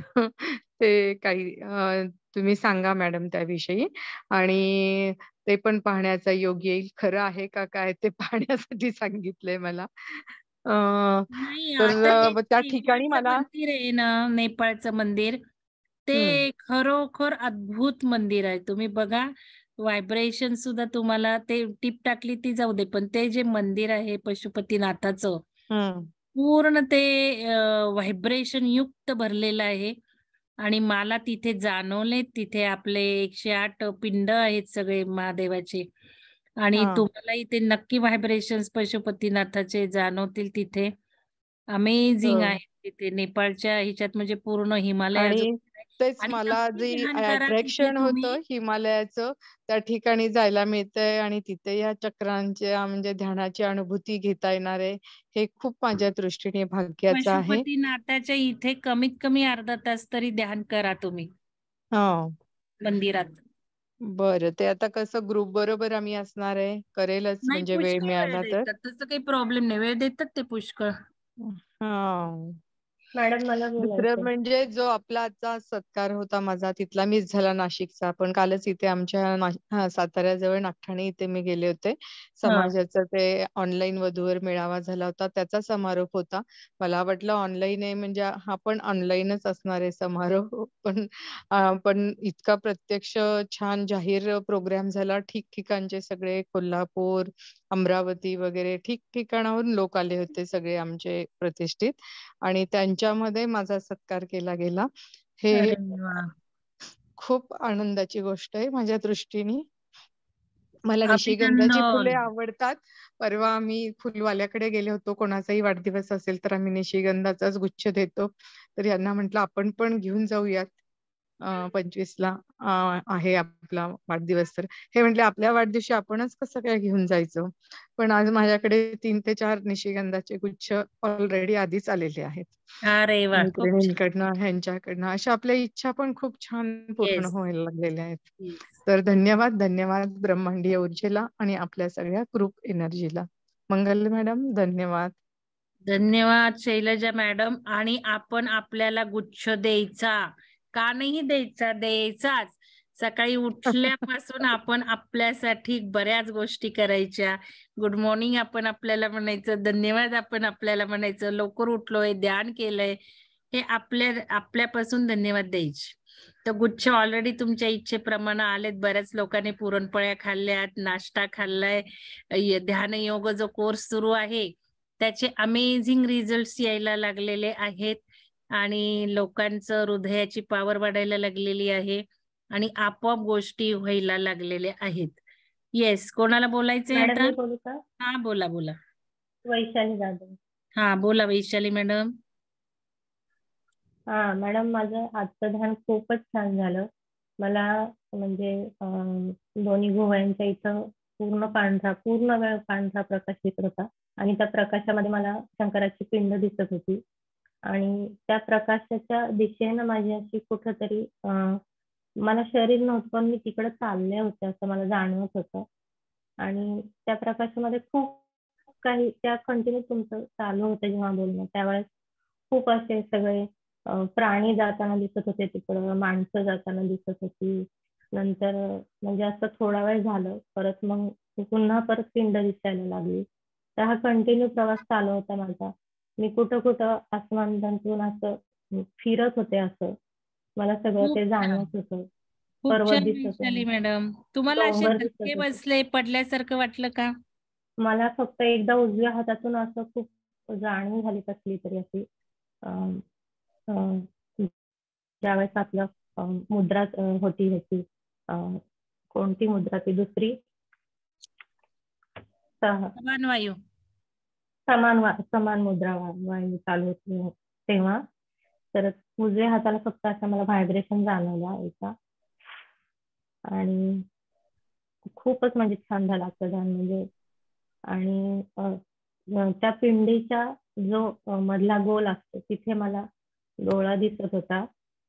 ते काही अ, तुम्ही सांगा मॅडम त्याविषयी. आणि ते पण पाहण्याचा योग येईल. खरं आहे का काय ते पाहण्यासाठी सांगितलंय मला. अ, नाही, तर आता अ, हे ब- त्या ठिकाणी नेपाळचं मला मंदिर आहे ना, नेपाळचं मंदिर, हम्म ते खरोखर अद्भुत मंदिर आहे. तुम्ही बघा, व्हायब्रेशन सुद्धा तुम्हाला, ते टीप टाकली ती जाऊ दे, पण ते जे मंदिर आहे पशुपतीनाथाचं, हम्म पूर्ण ते व्हायब्रेशन युक्त भरलेलं आहे. आणि मला तिथे जाणवले, तिथे आपले एकशे आठ पिंड आहेत सगळे महादेवाचे. आणि हा तुम्हालाही ते नक्की व्हायब्रेशन्स पशुपतीनाथाचे जाणवतील तिथे. अमेझिंग हो. आहे तिथे नेपाळच्या ह्याच्यात, म्हणजे पूर्ण हिमालय आणि अजून. तेच आणि मला नक्की जे ध्यान करा तिथे अट्रॅक्शन तुम्ही. होतं हिमालयाचं त्या ठिकाणी जायला मिळतंय आणि तिथे या चक्रांच्या म्हणजे ध्यानाची अनुभूती घेता येणार आहे. हे खूप माझ्या दृष्टीने भाग्याचं आहे. पशुपतीनाथाच्या इथे कमीत कमी अर्धा तास तरी ध्यान करा तुम्ही हा मंदिरात. बरं, ते आता कसं ग्रुप बरोबर आम्ही असणार आहे, करेलच नाही, म्हणजे वेळ पुष्कळ वेळ मिळाला तर. देतात, तसं काही प्रॉब्लेम नाही, वेळ देतात ते पुष्कळ. हा मॅडम मला दुसरं बोलायचंय. म्हणजे जो आपला आजचा सत्कार होता माझा तिथला मिस झाला नाशिकचा. पण कालच इथे आमच्या ना- हा, साताऱ्याजवळ नागठाणे इथे मी गेले होते. समाजाचं ते ऑनलाईन वधूवर मेळावा झाला होता, त्याचा समारोप होता. मला वाटलं ऑनलाईन आहे म्हणजे हा पण ऑनलाईनच असणार आहे समारोप. पण अं, पण इतका प्रत्यक्ष छान जाहीर प्रोग्राम झाला. ठिकठिकाणचे सगळे कोल्हापूर, अमरावती वगैरे ठिकठिकाणाहून लोक आले होते सगळे आमचे प्रतिष्ठित. आणि त्यांच्यामध्ये माझा सत्कार केला गेला. हे अरे वा. खूप आनंदाची गोष्ट आहे माझ्या दृष्टीने. मला निशिगंधाची फुले अभिनंदन. आवडतात. परवा आम्ही फुलवाल्याकडे गेले होतो. कोणाचाही वाढदिवस असेल तर आम्ही निशिगंधाचाच गुच्छ देतो. तर यांना म्हटलं आपण पण घेऊन जाऊयात. अं, पंचवीसला अं, आहे आपला वाढदिवस. तर हे म्हटले आपल्या वाढदिवशी आपणच कसं काय घेऊन जायचं. पण आज माझ्याकडे तीन ते चार निशिगंधाचे गुच्छ ऑलरेडी आधीच आलेले आहेत. अरे वा, खूप छान. मैत्रिणींकडनं ह्यांच्याकडनं अशा आपल्या इच्छा पण खूप छान पूर्ण येस व्हायला लागलेल्या आहेत. येस. तर धन्यवाद धन्यवाद ब्रह्मांडीय ऊर्जेला आणि आपल्या सगळ्या ग्रुप एनर्जीला. मंगल मॅडम धन्यवाद. धन्यवाद शैलजा मॅडम. आणि आपण आपल्याला गुच्छ द्यायचा का नाही द्यायचा, द्यायचाच. सकाळी उठल्यापासून आपण आपल्यासाठी बऱ्याच गोष्टी करायच्या. गुड मॉर्निंग आपण आपल्याला म्हणायचं, धन्यवाद आपण आपल्याला म्हणायचं, लवकर उठलोय, ध्यान केलंय, हे आपल्या आपल्यापासून धन्यवाद द्यायचे. तर गुच्छ ऑलरेडी तुमच्या इच्छेप्रमाणे आलेत. बऱ्याच लोकांनी पुरणपोळ्या खाल्ल्यात, नाश्ता खाल्लाय. य- ध्यान योग जो कोर्स सुरू आहे त्याचे अमेझिंग रिझल्ट्स यायला लागलेले आहेत आणि लोकांचं हृदयाची पॉवर वाढायला लागलेली आहे आणि आपोआप गोष्टी व्हायला लागलेल्या आहेत. येस, कोणाला बोलायचंय मॅडम आता? मी बोलू का? हा बोला बोला. वैशाली जाधव. हा बोला वैशाली मॅडम. हा मॅडम, माझं आजचं ध्यान खूपच छान झालं. मला म्हणजे अं, दोन्ही भुवयांच्या इथं पूर्ण पांढरा पूर्ण वेळ पांढरा प्रकाश दिसत होता आणि त्या प्रकाशामध्ये मला शंकराची पिंड दिसत होती आणि त्या प्रकाशाच्या दिशेनं माझी अशी कुठंतरी अं, मला शरीर नव्हतं पण मी तिकडे चालले होते असं मला जाणवत होतं आणि त्या प्रकाशामध्ये खूप काही त्या कंटिन्यू तुमचं चालू होतं जेव्हा बोलणं त्यावेळेस खूप असे सगळे अं, प्राणी जाताना दिसत होते तिकडं, माणसं जाताना दिसत होती. नंतर अं, म्हणजे असं थोडा वेळ झालं परत मग पुन्हा परत पिंड दिसायला लागली. तर हा कंटिन्यू प्रवास चालू होता माझा. मी कुठं कुठं आसमानातून असं फिरत होते, असं मला सगळं खूप ते छान, जाणवत होतं. खूप पर्वत छान दिसत वैशाली होते, मॅडम. तुम्हाला असे डोंगर दिसत धक्के होते. बसले, पडल्यासारखं वाटलं का? मला फक्त एकदा उजव्या हातातून असं खूप जाणीव झाली कसली तरी अशी अं, अं, ज्यावेळेस आपलं अं, मुद्रा अं, होती ह्याची अं, कोणती मुद्रा ती दुसरी सह- समान वायू. समान वा समान मुद्रा वा- वायू चालू होती तेव्हा. तर उजव्या हाताला फक्त असं मला व्हायब्रेशन जाणवला एका आणि खूपच म्हणजे छान झाला आजचं ध्यान म्हणजे. आणि अं, अं, त्या पिंडीचा जो अं, मधला गोल असतो तिथे मला डोळा दिसत होता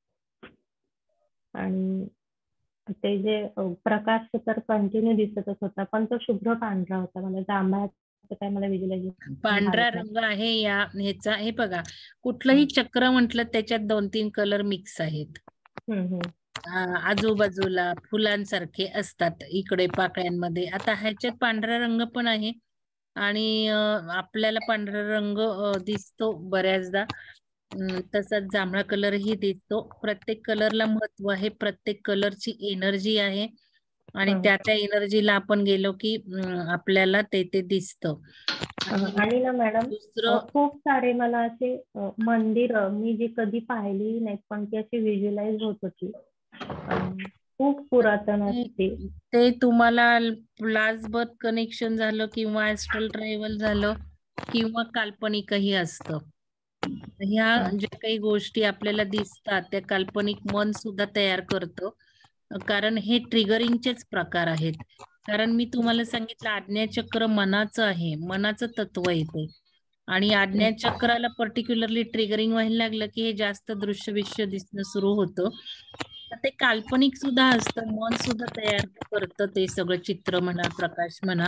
आणि ते जे अं, प्रकाश तर कंटिन्यू दिसतच होता पण तो शुभ्र पांढरा होता. मला जांभळाचं काय मला व्हिज्युअलायझेशन पांढरा झालंच नाही. रंग आहे या ह्याचा. हे बघा, कुठलंही चक्र म्हटलं त्याच्यात दोन तीन कलर मिक्स आहेत. हम्म हम्म आ- आजूबाजूला फुलांसारखे असतात इकडे पाकळ्यांमध्ये. आता ह्याच्यात पांढरा रंग पण आहे आणि अ, आपल्याला पांढरा रंग अ, दिसतो बऱ्याचदा. अं, तसाच जांभळा कलरही दिसतो. प्रत्येक कलरला महत्व आहे, प्रत्येक कलरची एनर्जी आहे आणि हं. त्या त्या एनर्जीला आपण गेलो की अं, आपल्याला ते ते दिसतं. अं, आणि आणि ना मॅडम दुसरं खूप सारे मला असे मंदिर मी जी कधी पाहिली नाहीत पण ती अशी व्हिज्युअलाइज होत होती. अं, खूप पुरातन असते. ते तुम्हाला लास्ट बर्थ कनेक्शन झालं किंवा ऍस्ट्रल ट्रॅव्हल झालं किंवा काल्पनिकही असतं. ह्या ज्या काही गोष्टी आपल्याला दिसतात त्या काल्पनिक मन सुद्धा तयार करतं. कारण हे ट्रिगरिंगचेच प्रकार आहेत. कारण मी तुम्हाला सांगितलं आज्ञाचक्र मनाचं आहे, मनाचं तत्व येते आणि आज्ञाचक्राला पर्टिक्युलरली ट्रिगरिंग व्हायला लागलं की हे जास्त दृश्य विश्य दिसणं सुरू होतं. तर ते काल्पनिक सुद्धा असतं, मन सुद्धा तयार करतं ते सगळं, चित्र म्हणा, प्रकाश म्हणा.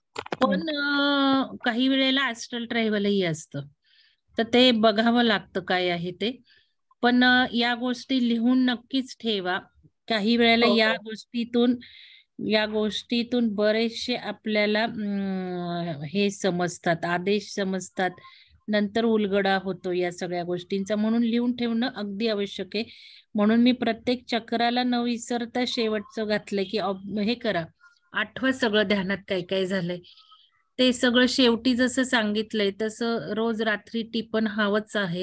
पण अं, काही वेळेला ऍस्ट्रल ट्रॅव्हलही असतं. तर ते बघावं लागतं काय आहे ते. पण अं, या गोष्टी लिहून नक्कीच ठेवा. काही वेळेला हो, या हो. गोष्टीतून या गोष्टीतून बरेचसे आपल्याला अं, हे समजतात, आदेश समजतात. नंतर उलगडा होतो या सगळ्या गोष्टींचा. म्हणून लिहून ठेवणं अगदी आवश्यक आहे. म्हणून मी प्रत्येक चक्राला न विसरता शेवटचं घातलंय की ऑब- हे करा, आठवा सगळं ध्यानात काय काय झालंय ते सगळं. शेवटी जसं सांगितलंय तसं रोज रात्री टिपण हवंच आहे.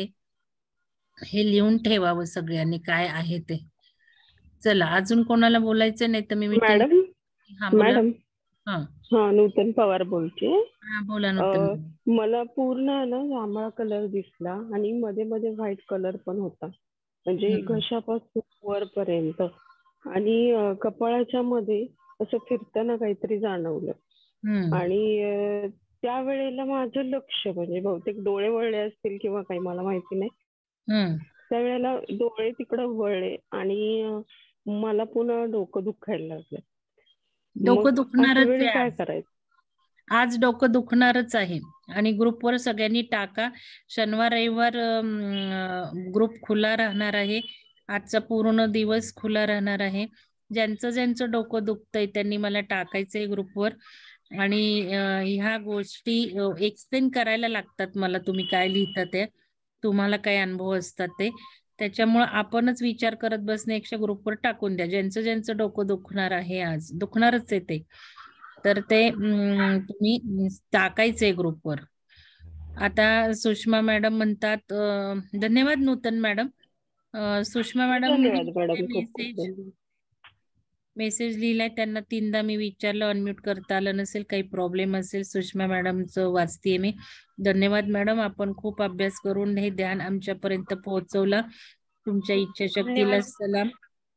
हे लिहून ठेवावं सगळ्यांनी काय आहे ते. चला, अजून कोणाला बोलायचं नाही तर मी मीटिंग. मॅडम हा बोला. मॅडम हा हा नूतन पवार बोलते. हा बोला नूतन. अं, मला पूर्ण आहे ना जांभळा कलर दिसला आणि मध्ये मध्ये व्हाईट कलर पण होता, म्हणजे हम्म, घशापासून वरपर्यंत. आणि अं, कपाळाच्या मध्ये असं फिरताना काहीतरी जाणवलं. हम्म, आणि अं, त्यावेळेला माझं लक्ष म्हणजे बहुतेक डोळे वळले असतील किंवा काही मला माहिती नाही. हम्म. त्यावेळेला डोळे तिकडं वळले आणि अं, मला पुन्हा डोकं दुखायला लागलं. डोकं मग अशा दुखणारच वेळी आहे काय आज. करायचं? आज डोकं दुखणारच आहे आणि ग्रुपवर सगळ्यांनी टाका. शनिवार रविवार ग्रुप खुला राहणार आहे. आजचा पूर्ण दिवस खुला राहणार आहे. ज्यांचं ज्यांचं डोकं दुखतंय त्यांनी मला टाकायचंय ग्रुपवर. आणि अं, ह्या गोष्टी एक्सप्लेन करायला लागतात मला, तुम्ही काय लिहिता ते, तुम्हाला काय अनुभव असतात ते. त्याच्यामुळे आपणच विचार करत बसण्यापेक्षा ग्रुपवर टाकून द्या. ज्यांचं ज्यांचं डोकं दुखणार आहे आज, दुखणारच आहे ते, तर ते अं, तुम्ही टाकायचंय ग्रुपवर. आता सुषमा मॅडम म्हणतात अं, धन्यवाद नूतन मॅडम. अं, सुषमा मॅडम धन्यवाद मॅडम, खूप खूप मेसेज धन्यवाद. मेसेज लिहिलाय त्यांना तीनदा मी विचारलं, अनम्यूट करता आलं नसेल, काही प्रॉब्लेम असेल. सुषमा मॅडमचं वाचतेय मी. धन्यवाद मॅडम, आपण खूप अभ्यास करून हे ध्यान आमच्यापर्यंत पोहोचवलं. तुमच्या इच्छाशक्तीला धन्यवाद. सलाम.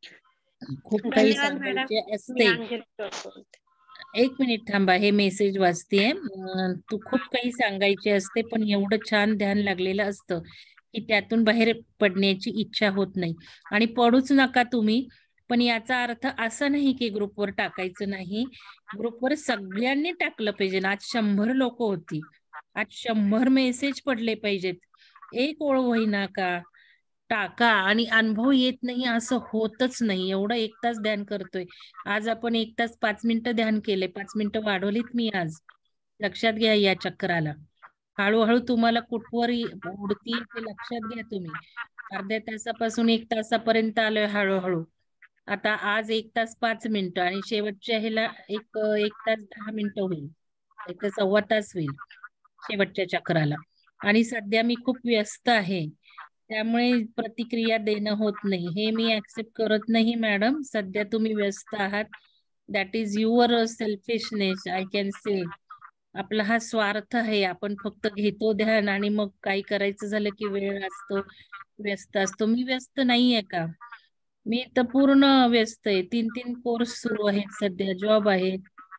खूप काही धन्यवाद मॅडम. सांगायचे मी असते. अंजली बोलते. एक मिनिट थांबा, हे मेसेज वाचतेय. अं, तू खूप काही सांगायचे असते पण एवढं छान ध्यान लागलेलं असतं की त्यातून बाहेर पडण्याची इच्छा होत नाही. आणि पडूच नका तुम्ही, पण याचा अर्थ असा नाही की ग्रुपवर टाकायचं नाही. ग्रुपवर सगळ्यांनी टाकलं पाहिजे. आज शंभर लोक होती, आज शंभर मेसेज पडले पाहिजेत. एक ओळ होईना का टाका. आणि अनुभव येत नाही असं होतच नाही. एवढं एक तास ध्यान करतोय. आज आपण एक तास पाच मिनिटं ध्यान केले, पाच मिनिटं वाढवलीत मी आज. लक्षात घ्या या चक्राला. हळूहळू तुम्हाला कुठवर उडती ते लक्षात घ्या तुम्ही. अर्ध्या तासापासून एक तासापर्यंत आलोय हळूहळू. आता आज एक तास पाच मिनिटं आणि शेवटच्या ह्याला एक एक तास दहा मिनिटं होईल, एक सव्वा तास होईल शेवटच्या चक्राला. आणि सध्या मी खूप व्यस्त आहे, त्यामुळे प्रतिक्रिया देणं होत नाही. हे मी ऍक्सेप्ट करत नाही मॅडम. सध्या तुम्ही व्यस्त आहात, that is your selfishness, I can say. आपला हा स्वार्थ आहे. आपण फक्त घेतो ध्यान आणि मग काही करायचं झालं की वेळ असतो, व्यस्त असतो. मी व्यस्त नाहीये का? मी तर पूर्ण व्यस्त आहे. तीन तीन कोर्स सुरू आहेत सध्या, जॉब आहे,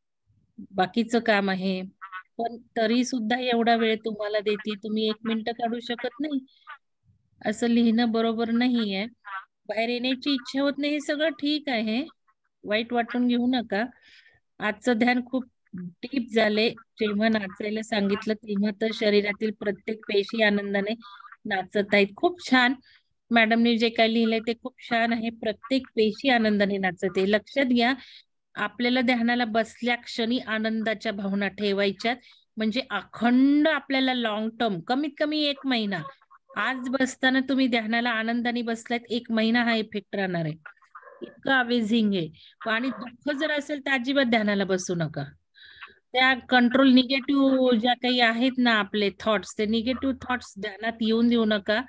बाकीचं काम आहे. पण तरी सुद्धा एवढा वेळ तुम्हाला देते, तुम्ही एक मिनिट काढू शकत नाही? असं लिहिणं बरोबर नाहीये. बाहेर येण्याची इच्छा होत नाही, हे सगळं ठीक आहे, वाईट वाटून घेऊ नका. आजचं ध्यान खूप डीप झाले. जेव्हा नाचायला सांगितलं तेव्हा तर शरीरातील प्रत्येक पेशी आनंदाने नाचत आहेत. खूप छान. मॅडमने जे काही लिहिलंय ते खूप छान आहे. प्रत्येक पेशी आनंदाने नाचत आहे. लक्षात घ्या, आपल्याला ध्यानाला बसल्या क्षणी आनंदाच्या भावना ठेवायच्यात, म्हणजे अखंड आपल्याला लॉंग टर्म, कमीत कमी एक महिना. आज बसताना तुम्ही ध्यानाला आनंदाने बसलात, एक महिना हा इफेक्ट राहणार आहे. इतकं अमेझिंग आहे. आणि दुःख जर असेल तर अजिबात ध्यानाला बसू नका. त्या कंट्रोल निगेटिव्ह ज्या काही आहेत ना आपले थॉट्स, ते निगेटिव्ह थॉट्स ध्यानात येऊन देऊ नका.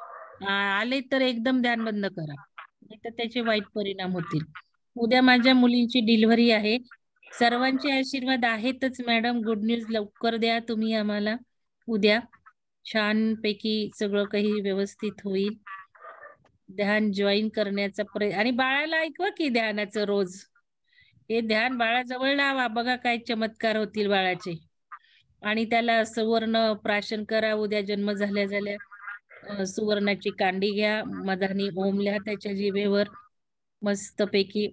आले तर एकदम ध्यान बंद करा, नाही तर त्याचे वाईट परिणाम होतील. उद्या माझ्या मुलींची डिलिव्हरी आहे. सर्वांचे आशीर्वाद आहेतच मॅडम. गुड न्यूज लवकर द्या तुम्ही आम्हाला. उद्या छानपैकी सगळं काही व्यवस्थित होईल. ध्यान जॉईन करण्याचा प्रयत्न, आणि बाळाला ऐकवा की ध्यानाचं रोज. हे ध्यान बाळाजवळ लावा, बघा काय चमत्कार होतील बाळाचे. आणि त्याला सुवर्ण प्राशन करा. उद्या जन्म झाल्या झाल्या सुवर्णाची कांडी घ्या, मधानी ओम लिहा त्याच्या जिभेवर मस्तपैकी,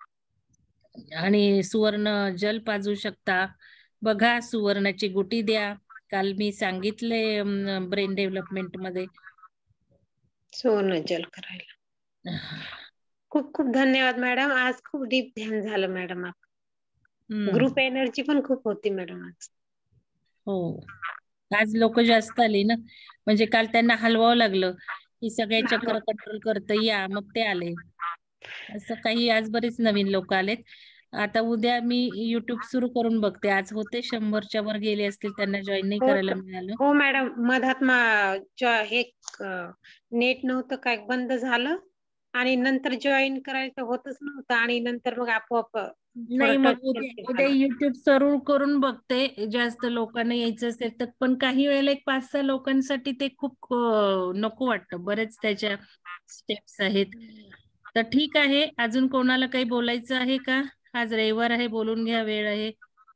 आणि सुवर्ण जल पाजू शकता. बघा, सुवर्णाची गुटी द्या. काल मी सांगितले ब्रेन डेव्हलपमेंट मध्ये सुवर्ण जल करायला. खूप खूप धन्यवाद मॅडम. आज खूप डीप ध्यान झालं मॅडम. ग्रुप एनर्जी पण खूप होती मॅडम आज. हो, आज लोक जास्त आले ना, म्हणजे काल त्यांना हलवावं लागलं की सगळे चक्र कंट्रोल करता या, मग ते आले. असं काही आज बरेच नवीन लोक आलेत. आता उद्या मी युट्यूब सुरू करून बघते. आज होते शंभरच्या वर गेले असतील, त्यांना जॉईन नाही करायला मिळालं. हो मॅडम, मधात हे नेट नव्हतं काय, बंद झालं आणि नंतर जॉईन करायचं होतच नव्हतं आणि नंतर मग आपोआप नाही, थोडं मग टच उद्या उद्या युट्यूब सुरू करून बघते. जास्त लोकांना यायचं असेल तर, पण काही वेळेला एक पाच सहा लोकांसाठी ते खूप अं, नको वाटतं. बरेच त्याच्या स्टेप्स आहेत. तर ठीक आहे, अजून कोणाला काही बोलायचं आहे का? आज रविवार आहे, बोलून घ्या, वेळ आहे.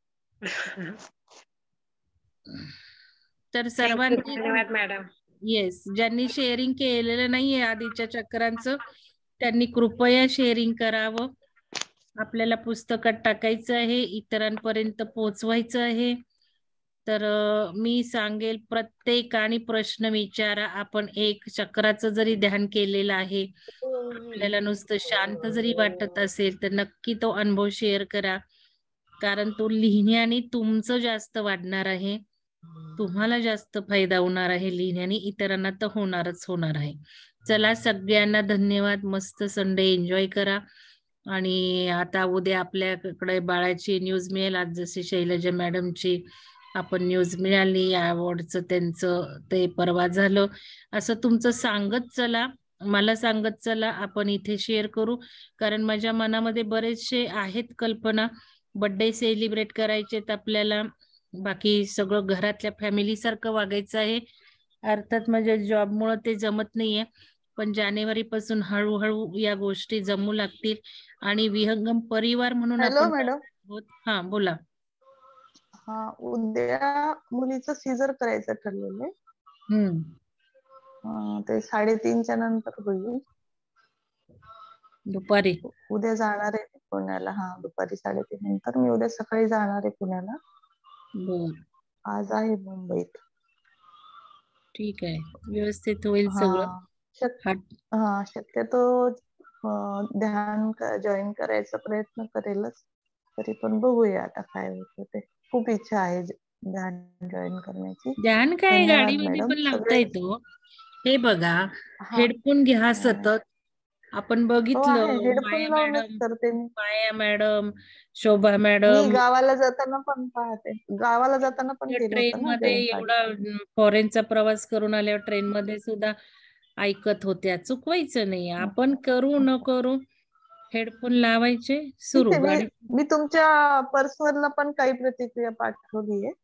तर थँक्यू, सर्वांनी धन्यवाद मॅडम. येस, ज्यांनी शेअरिंग केलेलं नाहीये आधीच्या चक्रांचं त्यांनी कृपया शेअरिंग करावं. आपल्याला पुस्तकात टाकायचं आहे, इतरांपर्यंत पोहोचवायचं आहे. तर अं, मी सांगेल प्रत्येकाने प्रश्न विचारा. आपण एक चक्राचं जरी ध्यान केलेलं आहे, आपल्याला नुसतं शांत जरी वाटत असेल तर नक्की तो अनुभव शेअर करा. कारण तो लिहिण्याने तुमचं जास्त वाढणार आहे. तुम्हाला जास्त फायदा होणार आहे लिहिण्याने, इतरांना तर होणारच होणार आहे. चला, सगळ्यांना धन्यवाद. मस्त संडे एन्जॉय करा. आणि आता उद्या आपल्याकडे बाळाची न्यूज मिळेल. आज जशी शैलजा मॅडमची आपण न्यूज मिळाली अवॉर्डचं, त्यांचं ते परवा झालं. असं तुमचं सांगत चला, मला सांगत चला, आपण इथे शेअर करू. कारण माझ्या मनामध्ये बरेचसे आहेत कल्पना. बर्थडे सेलिब्रेट करायचेत आपल्याला, बाकी सगळं घरातल्या फॅमिली सारखं वागायचं आहे. अर्थात माझ्या जॉबमुळे ते जमत नाहीये, पण जानेवारी पासून हळूहळू या गोष्टी जमू लागतील. आणि विहंगम परिवार म्हणून हॅलो आपण मॅडम. आहोत. हा, बोला. हा, उद्या मुलीचं सीझर करायचं ठरलेलं आहे. हम्म अं, ते साडेतीनच्या नंतर होईल. दुपारी उद्या जाणार आहे पुण्याला. हा, दुपारी साडेतीन नंतर. मी उद्या सकाळी जाणार आहे पुण्याला. बर, आज आहे मुंबईत. ठीक आहे, व्यवस्थित होईल हा, सगळं. शक हा, हा शक्यतो अं, ध्यान जॉईन करायचा प्रयत्न करेलच. तरी पण बघूया आता काय होतं ते. खूप इच्छा आहे ज- ध्यान जॉईन करण्याची. ध्यान काय धन्यवाद गाडीमध्ये मॅडम पण लावता सगळे. येतो. हे बघा, हा, हेडफोन घ्या हा. सतत. आपण हो, बघितलं आहे. हेडफोन माया लावूनच मॅडम करते मी. माया मॅडम शोभा मी मॅडम गावाला जाताना पण पाहते. गावाला जाताना पण केलं ट्रेन होतं ना मध्ये जॉईन पाठ. एवढा फॉरेनचा प्रवास करून आल्यावर ट्रेन मध्ये सुद्धा ऐकत होत्या. चुकवायचं नाही. आपण करू न करू हेडफोन लावायचे, ठीक सुरू आहे. मी गाडी. मी तुमच्या पर्सनलला पण काही प्रतिक्रिया पाठवली आहे.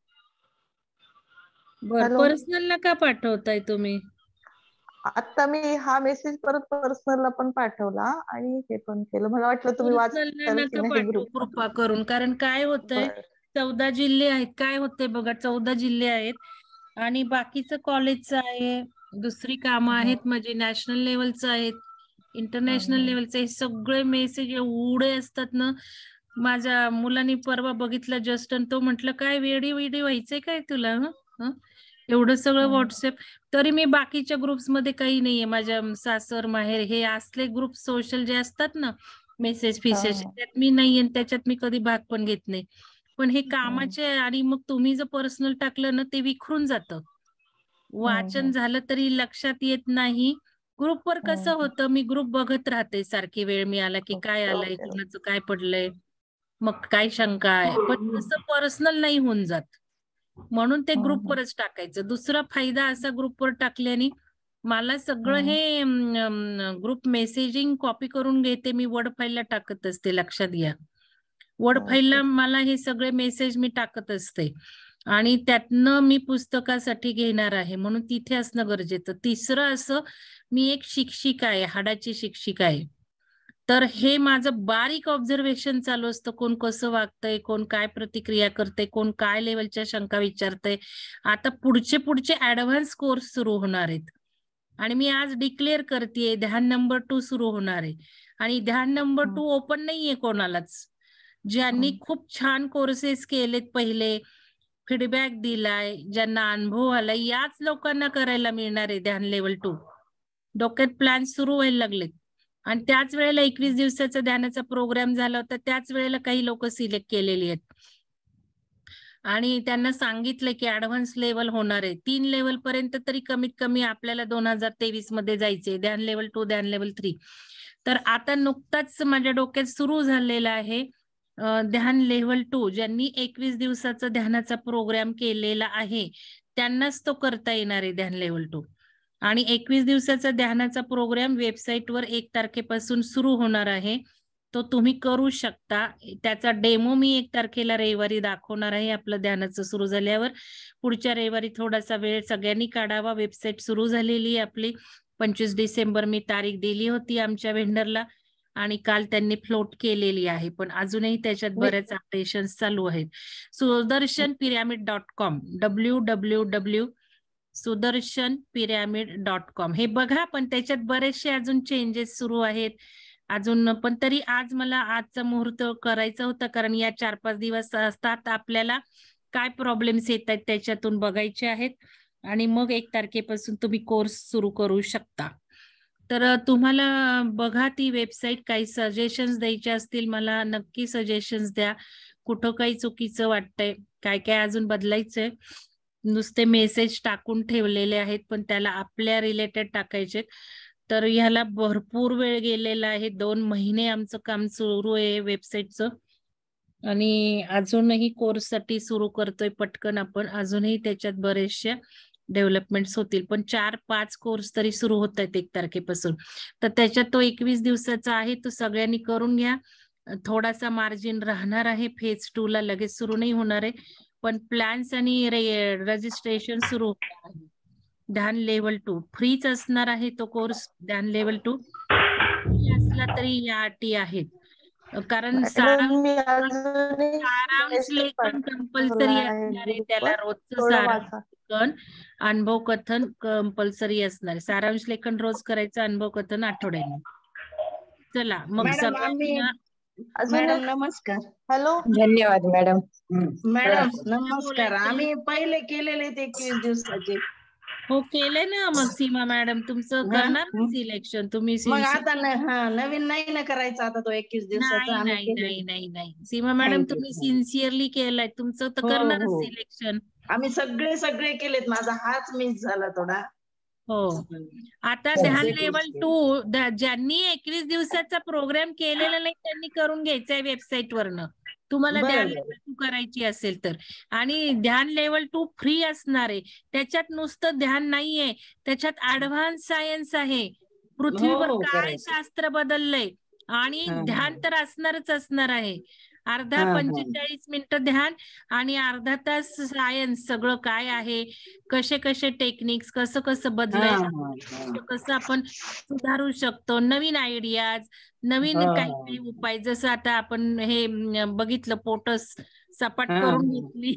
बर, हॅलो. पर्सनलला का पाठवताय तुम्ही? आता मी हा मेसेज परत पर्सनलला पण पाठवला आणि हे पण केलं. मला वाटलं तुम्ही पर्सनलला वाचाल की नका नाही पाठवू ग्रुप. कृपा करून. कारण काय होतंय, बर. चौदा जिल्हे आहेत. काय होतंय बघा, चौदा जिल्हे आहेत आणि बाकीचं कॉलेजचं आहे, दुसरी कामं आहेत, म्हणजे नॅशनल लेवलचं आहेत, इंटरनॅशनल लेवलचं. हे सगळे मेसेज एवढे असतात ना. माझ्या मुलांनी परवा बघितलं जस्ट, आणि तो म्हटलं, काय वेडी वेडी व्हायचंय काय तुला? हं? हं? एवढं सगळं व्हॉट्सअप. तरी मी बाकीच्या ग्रुप्स मध्ये काही नाहीये. माझ्या सासर माहेर हे असले ग्रुप सोशल जे असतात ना, मेसेज फिसेज, त्यात मी नाहीये आणि त्याच्यात मी कधी भाग पण घेत नाही. पण हे कामाचे, आणि मग तुम्ही जर पर्सनल टाकलं ना, ते विखरून जातं. वाचन झालं तरी लक्षात येत नाही. ग्रुपवर कसं होतं, मी ग्रुप बघत राहते सारखी, वेळ मिळाला की काय आलंय, कोणाचं काय पडलंय, मग काय शंका आहे. पण तसं पर्सनल नाही होऊन जात. म्हणून ते ग्रुपवरच टाकायचं. दुसरा फायदा असा ग्रुपवर टाकल्याने, मला सगळं हे ग्रुप मेसेजिंग कॉपी करून घेते मी, वर्ड फाईलला टाकत असते. लक्षात घ्या, वर्ड फाईलला मला हे सगळे मेसेज मी टाकत असते. आणि त्यातनं मी पुस्तकासाठी घेणार आहे म्हणून तिथे असणं गरजेचं. तिसरं असं, मी एक शिक्षिका आहे, हाडाची शिक्षिका आहे. तर हे माझं बारीक ऑब्झर्वेशन चालू असतं. कोण कसं वागतंय, कोण काय प्रतिक्रिया करते, कोण काय लेवलच्या शंका विचारतंय. आता पुढचे पुढचे ऍडव्हान्स कोर्स सुरू होणार आहेत आणि मी आज डिक्लेअर करतेय, ध्यान नंबर टू सुरू होणार आहे. आणि ध्यान नंबर टू ओपन नाहीये कोणालाच. ज्यांनी खूप छान कोर्सेस केलेत, पहिले फीडबॅक दिलाय, ज्यांना अनुभव आलाय, याच लोकांना करायला मिळणार आहे ध्यान लेवल टू. डोक्यात प्लॅन सुरू व्हायला लागलेत. आणि त्याच वेळेला एकवीस दिवसाचा ध्यानाचा प्रोग्राम झाला होता, त्याच वेळेला काही लोक सिलेक्ट केलेली आहेत आणि त्यांना सांगितलं की ऍडव्हान्स लेवल होणार आहे. तीन लेवल पर्यंत तरी कमीत कमी आपल्याला दोन हजार तेवीस मध्ये जायचे, ध्यान लेवल टू, ध्यान लेवल थ्री. तर आता नुकताच माझ्या डोक्यात सुरू झालेला आहे ध्यान लेवल टू. ज्यांनी एकवीस दिवसाचा ध्यानाचा प्रोग्राम केलेला आहे त्यांनाच तो करता येणार आहे ध्यान लेवल टू. आणि एकवीस दिवसाचा ध्यानाचा प्रोग्राम वेबसाईटवर एक तारखेपासून सुरू होणार आहे. तो तुम्ही करू शकता. त्याचा डेमो मी एक तारखेला रविवारी दाखवणार आहे. आपलं ध्यानाचं सुरू झाल्यावर पुढच्या रविवारी थोडासा वेळ सगळ्यांनी काढावा. वेबसाईट सुरू झालेली आहे आपली. पंचवीस डिसेंबर मी तारीख दिली होती आमच्या व्हेंडरला आणि काल त्यांनी फ्लोट केलेली आहे. पण अजूनही त्याच्यात बऱ्याच अपडेशन चालू आहेत. Sudarshan pyramid dot com W W W Sudarshan pyramid dot com हे बघा. पण त्याच्यात बरेचसे अजून चेंजेस सुरू आहेत अजून. पण तरी आज मला आजचा मुहूर्त करायचा होता, कारण या चार पाच दिवस असतात आपल्याला काय प्रॉब्लेम्स येत आहेत त्याच्यातून बघायचे आहेत आणि मग एक तारखेपासून तुम्ही कोर्स सुरू करू शकता. तर तुम्हाला बघा ती वेबसाईट. काही सजेशन्स द्यायचे असतील मला नक्की सजेशन्स द्या. कुठं काही चुकीचं वाटतंय, काय काय अजून बदलायचंय. नुसते मेसेज टाकून ठेवलेले आहेत पण त्याला आपल्या रिलेटेड टाकायचे. तर ह्याला भरपूर वेळ गेलेला आहे. दोन महिने आमचं काम सुरू आहे वेबसाईटचं आणि अजूनही कोर्ससाठी सुरू करतोय पटकन आपण. अजूनही त्याच्यात बरेचशा डेव्हलपमेंट्स होतील. पण चार पाच कोर्स तरी सुरू होत आहेत एक तारखेपासून. तर त्याच्यात तो एकवीस दिवसाचा आहे, तो सगळ्यांनी करून घ्या. थोडासा मार्जिन राहणार आहे. फेज टू ला लगेच सुरू नाही होणार आहे, पण प्लॅन्स आणि रजिस्ट्रेशन सुरू होणार आहे. ध्यान लेवल टू फ्रीच असणार आहे तो कोर्स. ध्यान लेवल टू असला तरी या अटी आहेत, कारण सारांश लेखन कंपल्सरी असणार आहे. त्याला रोजचं सारांश लेखन अनुभव कथन कंपल्सरी असणार आहे. सारांश लेखन रोज करायचं, अनुभव कथन आठवड्याने. चला मग सगळ्यांना मॅडम नमस्कार. हॅलो धन्यवाद मॅडम. मॅडम नमस्कार. आम्ही पहिले केलेले ते एकवीस दिवसाचे. हो केले ना. मग सीमा मॅडम तुमचं करणार सिलेक्शन तुम्ही. मग आता हा नवीन नाही ना करायचं आता तो एकवीस दिवसाचा. नाही नाही नाही नाही सीमा मॅडम तुम्ही सिन्सिअरली केलाय तुमचं तर करणारच सिलेक्शन. आम्ही सगळे सगळे केलेत. माझा हाच मिस झाला थोडा. हो आता ध्यान लेवल टू ज्यांनी एकवीस दिवसाचा प्रोग्राम केलेला नाही त्यांनी करून घ्यायचा आहे वेबसाईट वरनं. तुम्हाला ध्यान लेवल टू करायची असेल तर. आणि ध्यान लेवल टू फ्री असणार आहे. त्याच्यात नुसतं ध्यान नाहीये, त्याच्यात ऍडव्हान्स सायन्स आहे. पृथ्वीवर काय शास्त्र बदललंय आणि ध्यान तर असणारच असणार आहे. अर्धा पंचेचाळीस मिनिटं ध्यान आणि अर्धा तास सायन्स. सगळं काय आहे, कसे कसे टेक्निक्स, कसं कसं बदलायचं, कसं आपण सुधारू शकतो, नवीन आयडियाज, नवीन काही काही उपाय. जसं आता आपण हे बघितलं पोटस सपाट करून घेतली,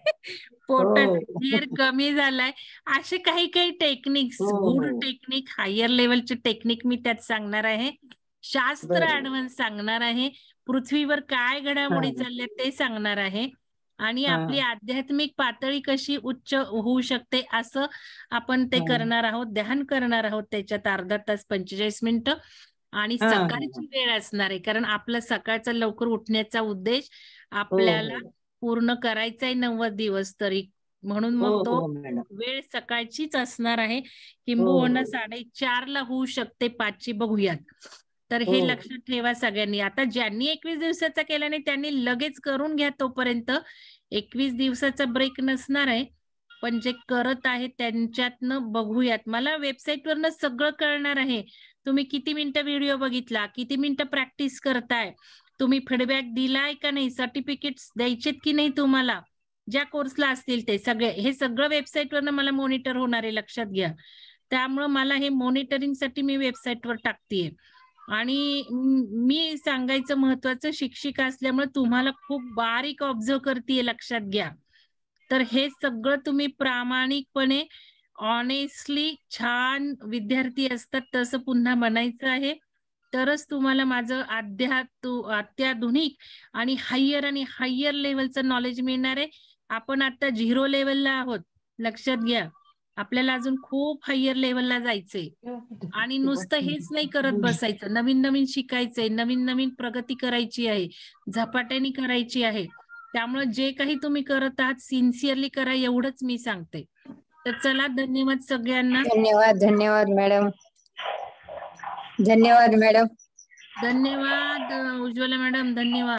पोटस हेअर कमी झालाय, असे काही काही टेक्निक्स, गुड टेक्निक, हायर लेवलचे टेक्निक मी त्यात सांगणार आहे. शास्त्र ऍडव्हान्स सांगणार आहे. पृथ्वीवर काय घडामोडी चालल्या ते सांगणार आहे. आणि आपली आध्यात्मिक पातळी कशी उच्च होऊ शकते असं आपण ते करणार आहोत. ध्यान करणार आहोत त्याच्यात अर्धा तास पंचेचाळीस मिनिटं. आणि सकाळची वेळ असणार आहे, कारण आपला सकाळचा लवकर उठण्याचा उद्देश आपल्याला पूर्ण करायचा आहे नव्वद दिवस तरी. म्हणून मग तो वेळ सकाळचीच असणार आहे. किंबहुना साडेचार ला होऊ शकते, पाचची बघूयात. तर हे लक्षात ठेवा सगळ्यांनी. आता ज्यांनी एकवीस दिवसाचा केला नाही त्यांनी लगेच करून घ्या. तोपर्यंत एकवीस दिवसाचा ब्रेक नसणार आहे, पण जे करत आहेत त्यांच्यातनं बघूयात. मला वेबसाईट वरनं सगळं कळणार आहे. तुम्ही किती मिनिटं व्हिडिओ बघितला, किती मिनिटं प्रॅक्टिस करताय, तुम्ही फीडबॅक दिलाय का नाही, सर्टिफिकेट्स द्यायचेत की नाही तुम्हाला, ज्या कोर्सला असतील ते सगळे. हे सगळं वेबसाईट वरनं मला मॉनिटर होणार आहे, लक्षात घ्या. त्यामुळं मला हे मॉनिटरिंग साठी मी वेबसाईटवर टाकतेय. आणि मी सांगायचं महत्वाचं, शिक्षिका असल्यामुळे तुम्हाला खूप बारीक ऑब्झर्व करतेय, लक्षात घ्या. तर हे सगळं तुम्ही प्रामाणिकपणे ऑनेस्टली छान विद्यार्थी असतात तसं पुन्हा म्हणायचं आहे. तरच तुम्हाला माझं अध्यात्म अत्याधुनिक आणि हायर आणि हायर लेवलचं नॉलेज मिळणार आहे. आपण आता झिरो लेवलला आहोत, लक्षात घ्या. आपल्याला अजून खूप हायर लेवलला जायचंय. आणि नुसतं हेच नाही करत बसायचं, नवीन नवीन शिकायचंय, नवीन नवीन प्रगती करायची आहे, झपाट्याने करायची आहे. त्यामुळे जे काही तुम्ही करत आहात सिन्सिअरली करा, एवढंच मी सांगते. तर चला, धन्यवाद सगळ्यांना. धन्यवाद. धन्यवाद मॅडम. धन्यवाद मॅडम. धन्यवाद उज्ज्वला मॅडम. धन्यवाद.